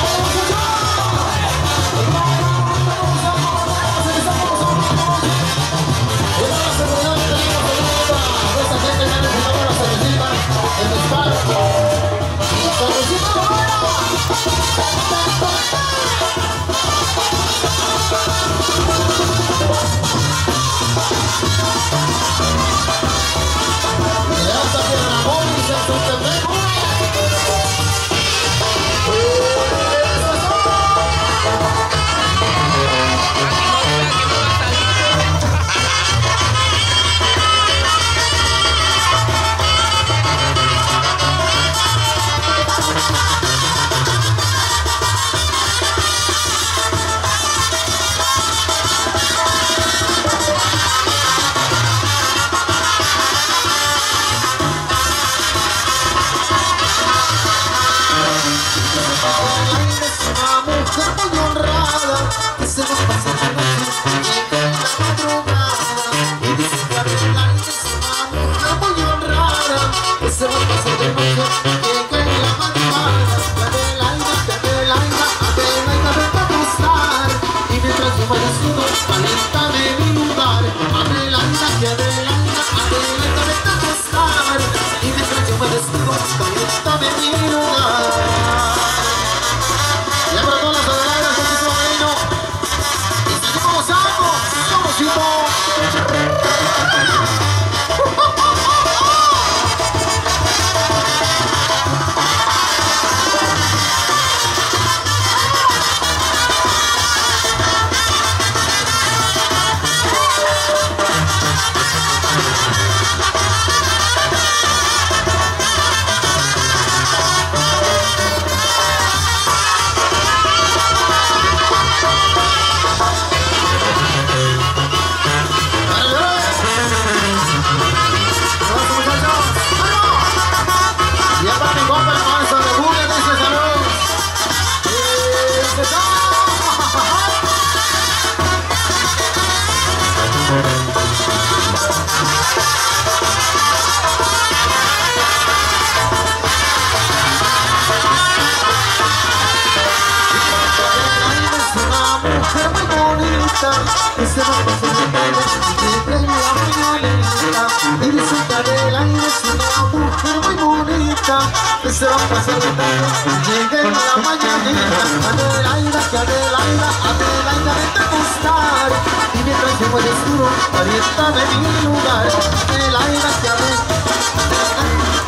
que se va pasando y en la mañanita y disfruta del aire. Es una mujer muy bonita que se va pasando y en la mañanita. Adelaida, que Adelaida, Adelaida, vete a acostar y mientras yo me desnudo, aviéntame mi lugar. Adelaida, que Adelaida,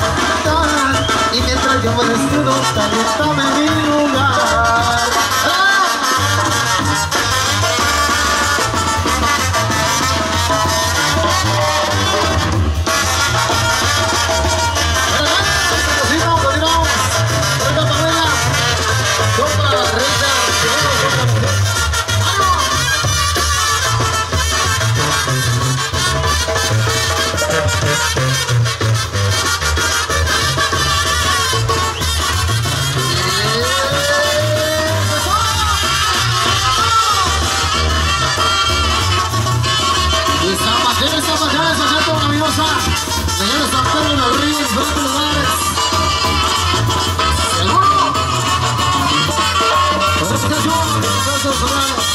y mientras yo me desnudo, aviéntame mi lugar. Señores San Pedro de los Ríos, dos lugares. ¿Seguro? Con esta canción, gracias hermanos.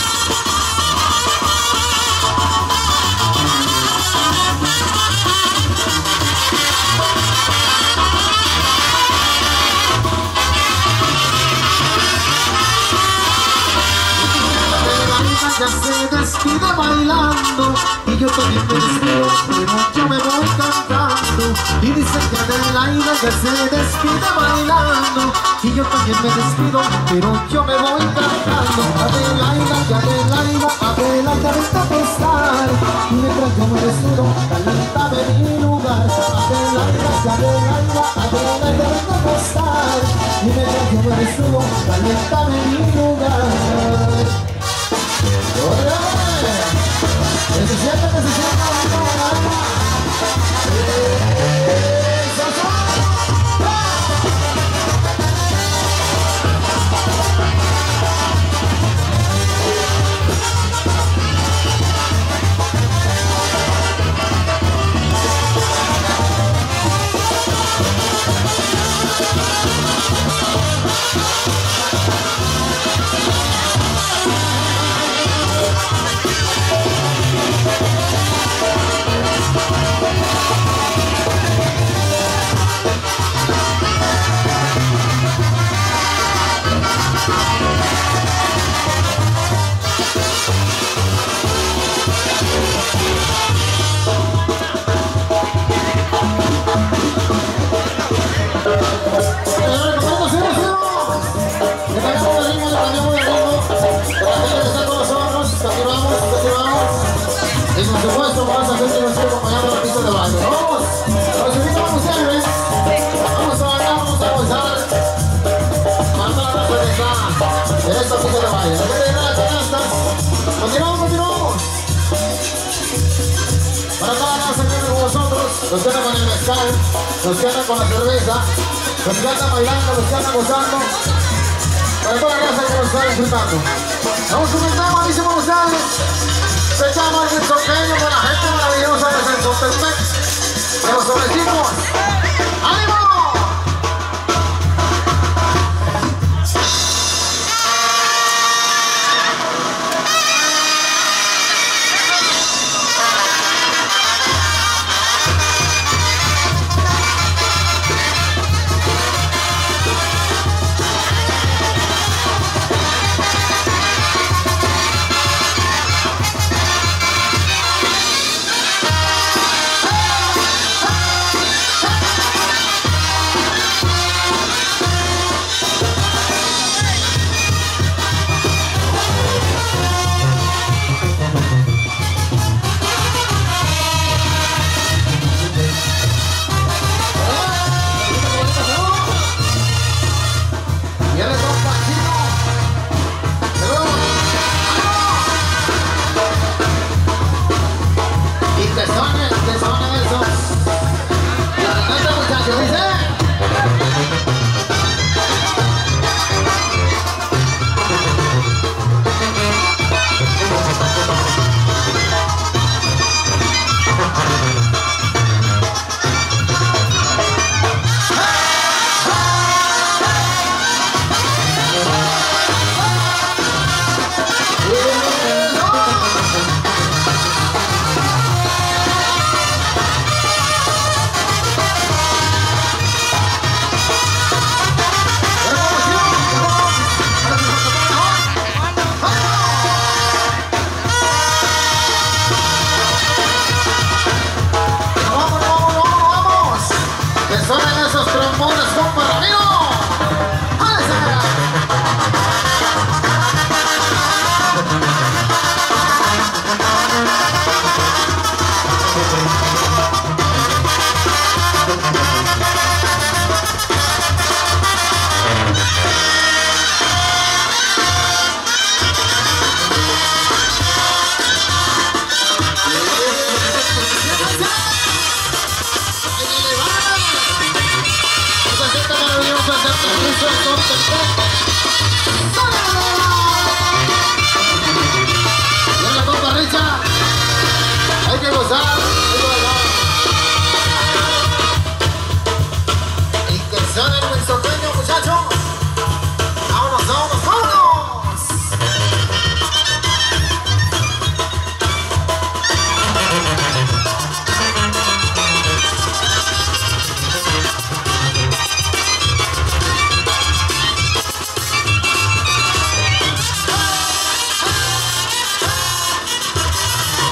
despide bailando y yo también me despido, pero yo me voy cantando. Y dicen que Adelaida que se despide bailando y yo también me despido, pero yo me voy cantando. Adelaida, que Adelaida, Adelaida vente a acostar, y mientras yo me despido, caléntame mi lugar. Adelaida, que Adelaida, Adelaida vente a acostar, y mientras yo me despido, caléntame mi lugar. ¡Órale! Que se sienta, que se sienta, y por supuesto vamos a hacer que nos siga acompañando la pista de baile. ¡Vamos! ¡Los invitamos a ustedes! Vamos a bailar, vamos a gozar. Manda la raza que está en esta pista de baile. La gente de las canastas. Continuamos, continuamos. Para toda la raza que viene con nosotros, los que andan con el mezcal, los que andan con la cerveza, los que andan bailando, los que andan gozando. Para toda la raza que nos está disfrutando. Vamos con el tema, dice con ustedes. Se llama el Soqueño con la gente maravillosa de Centotepec, de los sobrecitos. ¡Ánimo!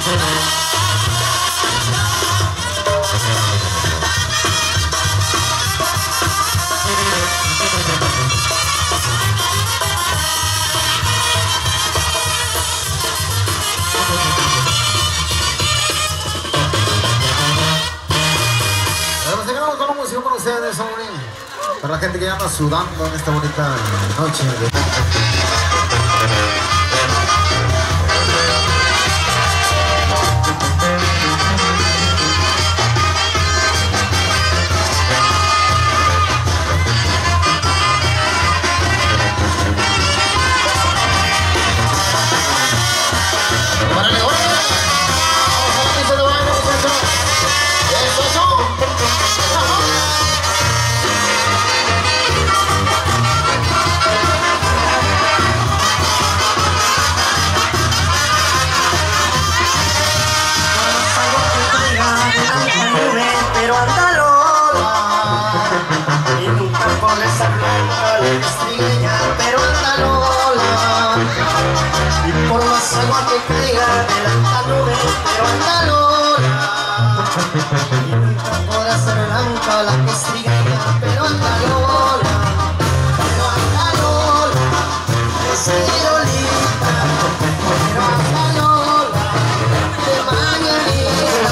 Para la gente que anda sudando en esta bonita noche. Pero anda Lola, y por más agua que caiga de la nube, pero anda Lola, y nunca podrá ser blanca la que estrella, pero anda Lola, pero anda Lola, es Lolita, pero anda Lola, de mañanita.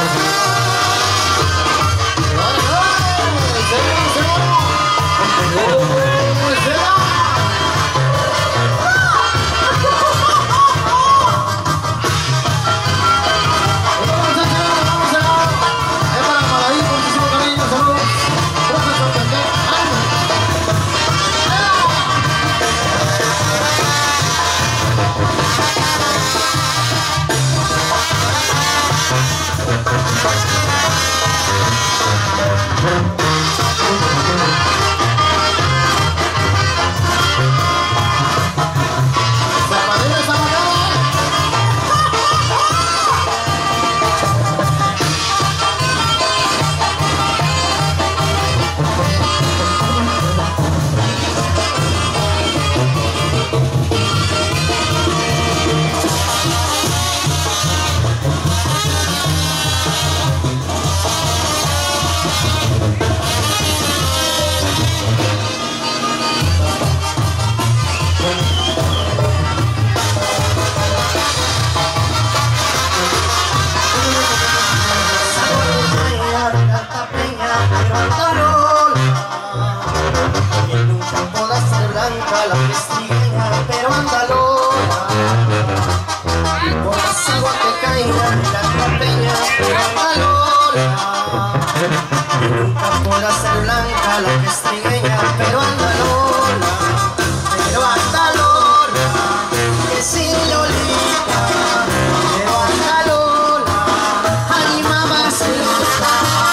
La estrella, pero anda Lola, por las aguas que caigan en la peña, pero anda Lola, nunca podrá ser blanca la estrella, pero anda Lola, pero anda Lola, que sí Lolita, pero anda Lola, ay mamá celosa.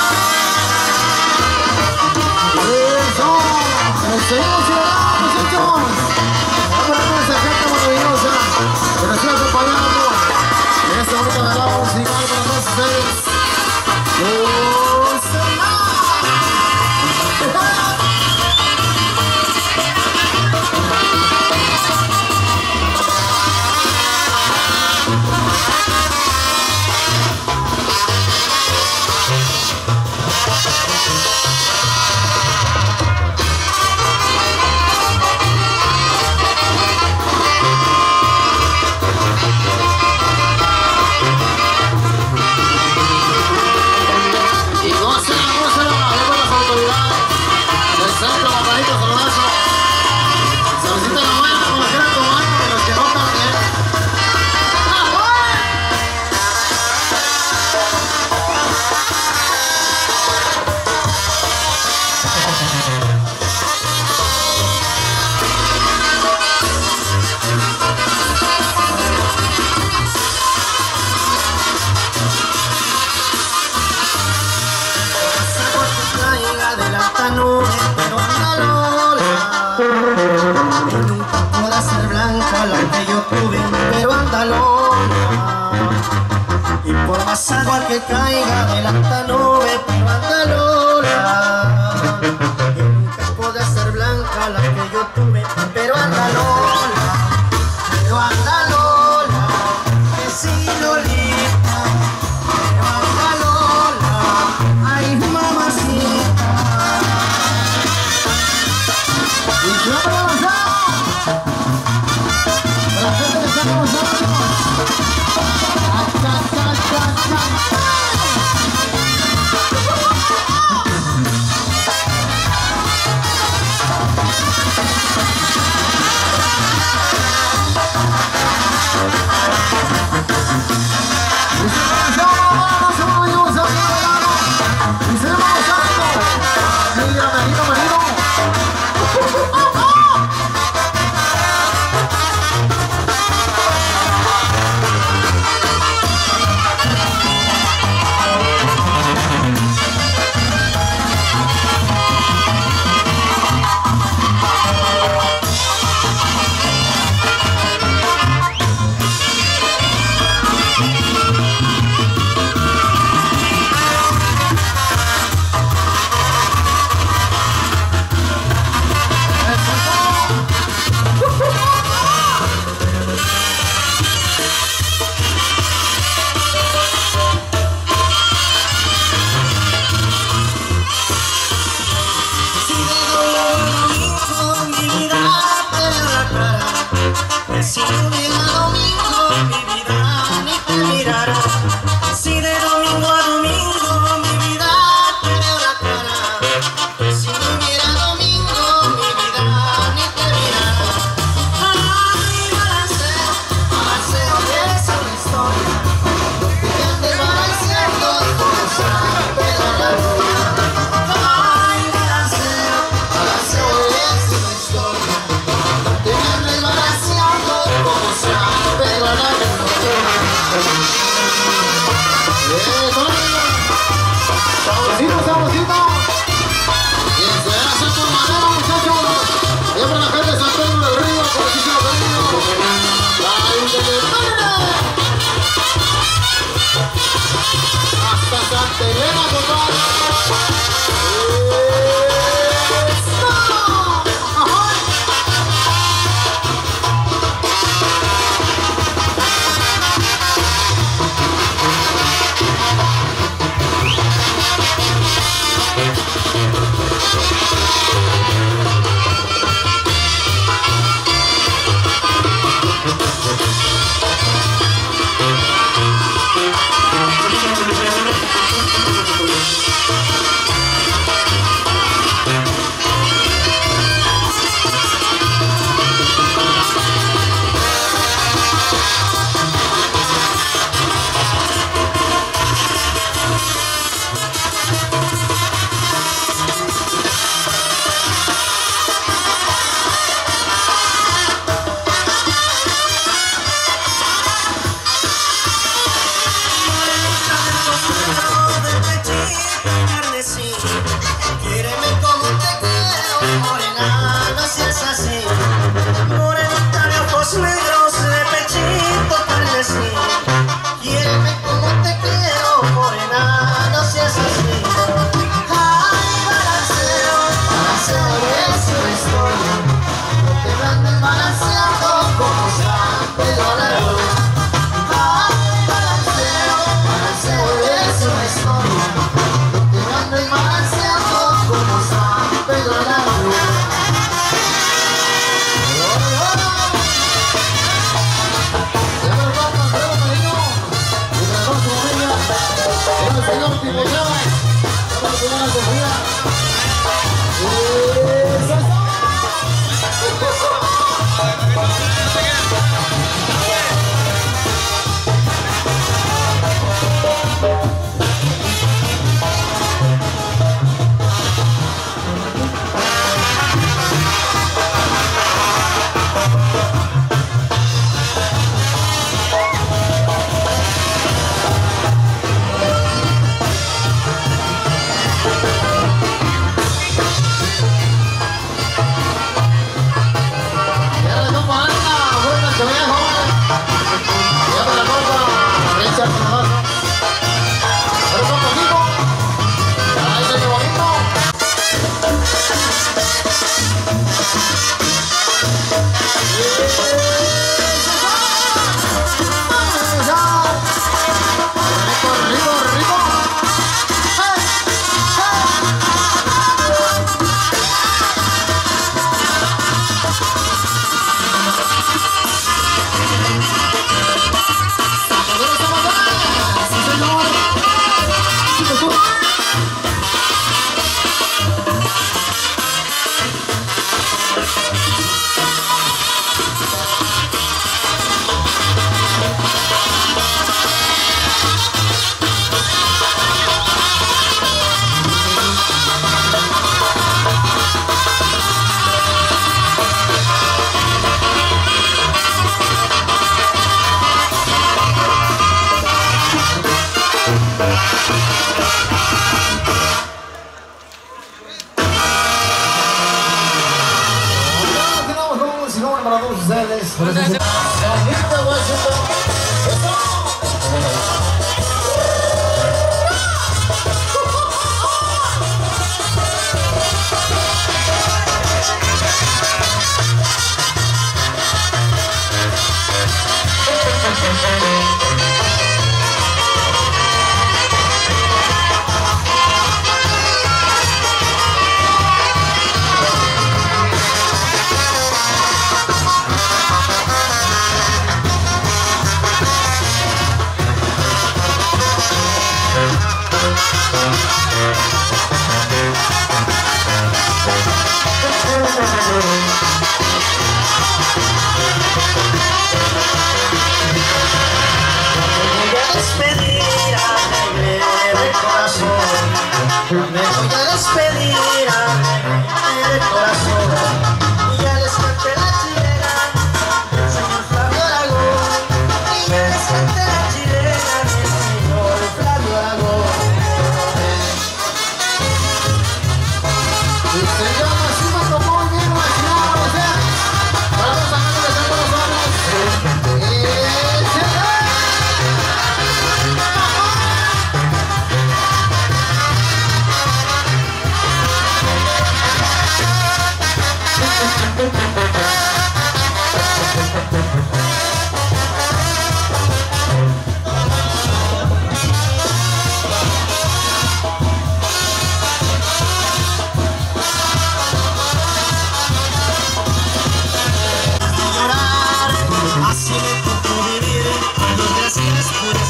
Eso, seguimos ciudadanos, muchachos. Vamos a ver esa gente maravillosa que nos sigue acompañando en esta bonita velada musical para todos ustedes. ¡Los nube, pero anda Lola, que nunca podrá ser blanca la que yo tuve, pero anda Lola, y por más agua que caiga de la alta nube, pero anda Lola, que nunca podrá ser blanca la que yo tuve, pero anda Lola, pero anda Lola, que sí Lolita. Santa Elena, compadre.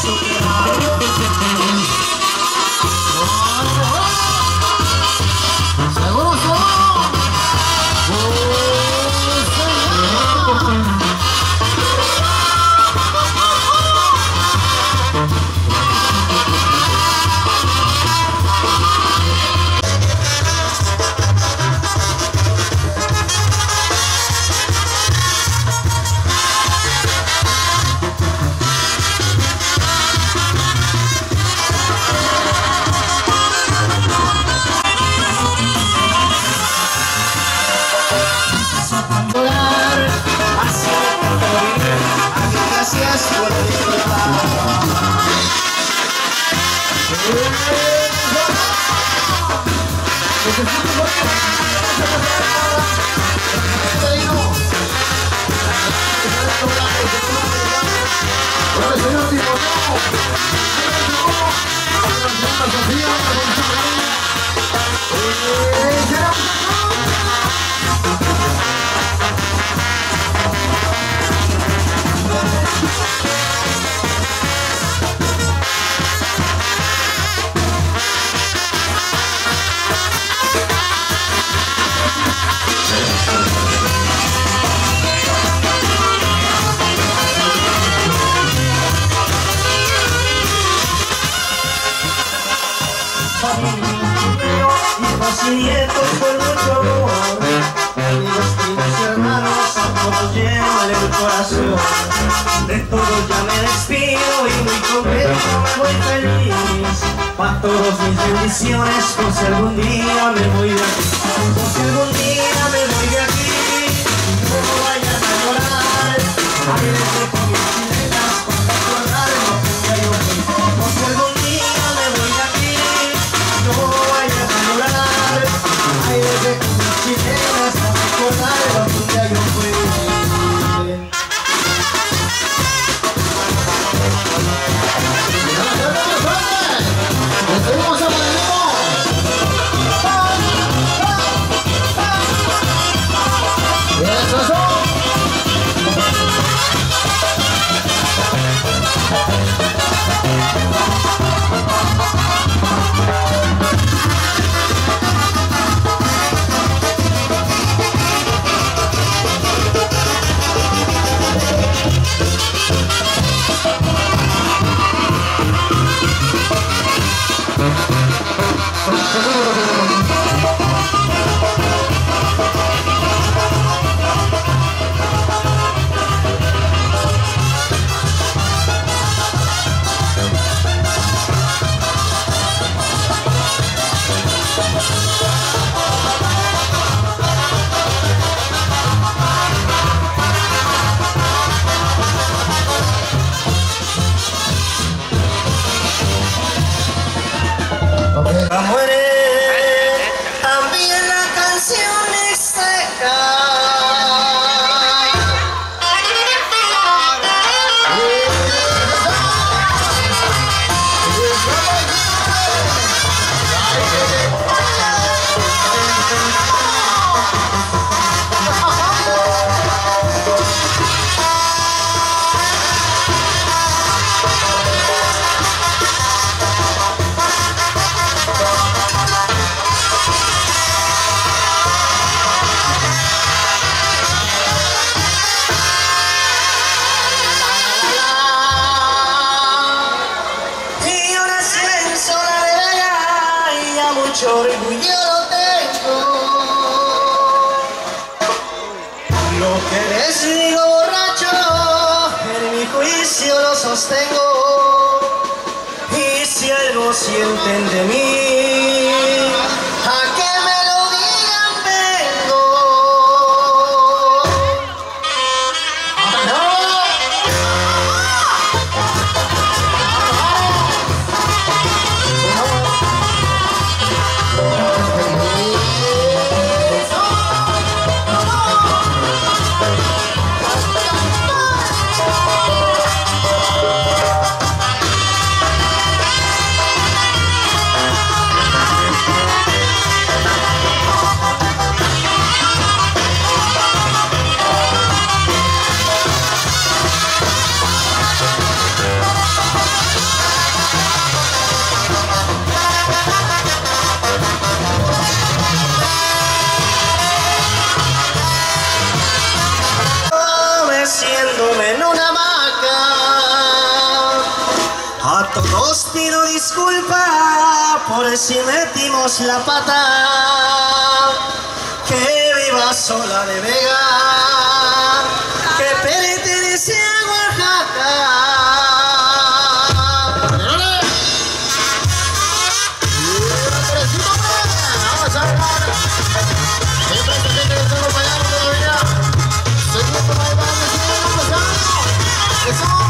Hijos y nietos con mucho amor, amigos, primos y hermanos, a todos llevo en el corazón. De todos ya me despido y muy contento me voy feliz. Pa' todos mis bendiciones, por si algún día me voy de aquí. Por si algún día me voy de aquí, no vayan a llorar. Ahí les dejo mis chilenas para recordar lo que yo fui. Por si algún día me voy de aquí, no vayan a llorar. Ahí les dejo mis chilenas para recordar lo que un día yo fui. También la canción seca. Mucho orgullo tengo, lo que les digo borracho, en mi juicio lo sostengo, y si algo sienten de mí, a que me lo digan vengo. A todos pido disculpa por si metimos la pata. Que viva Sola de Vega, que pertenece a Oaxaca. Vamos a hablar. Siempre se tiene que estar acompañando todavía. Segundo bailando, segundo pasando. Eso.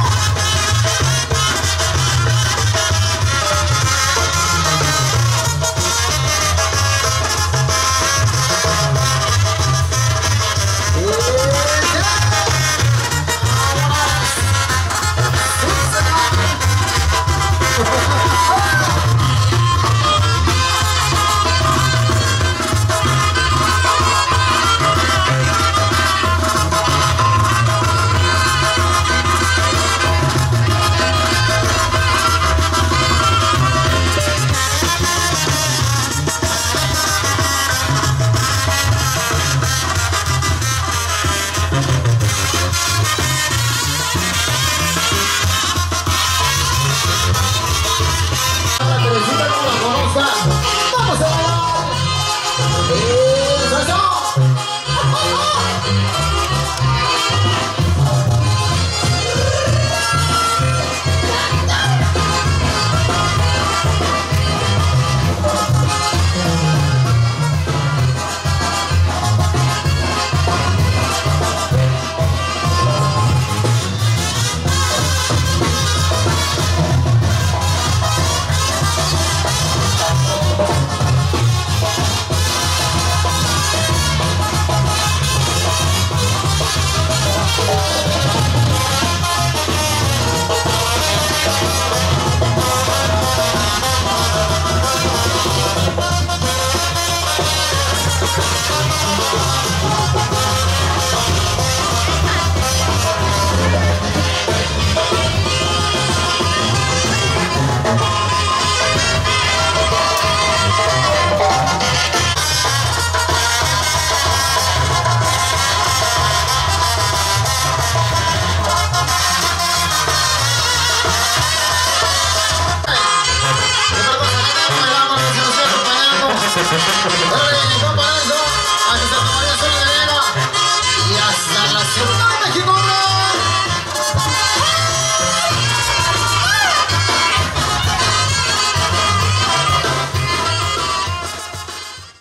Hey!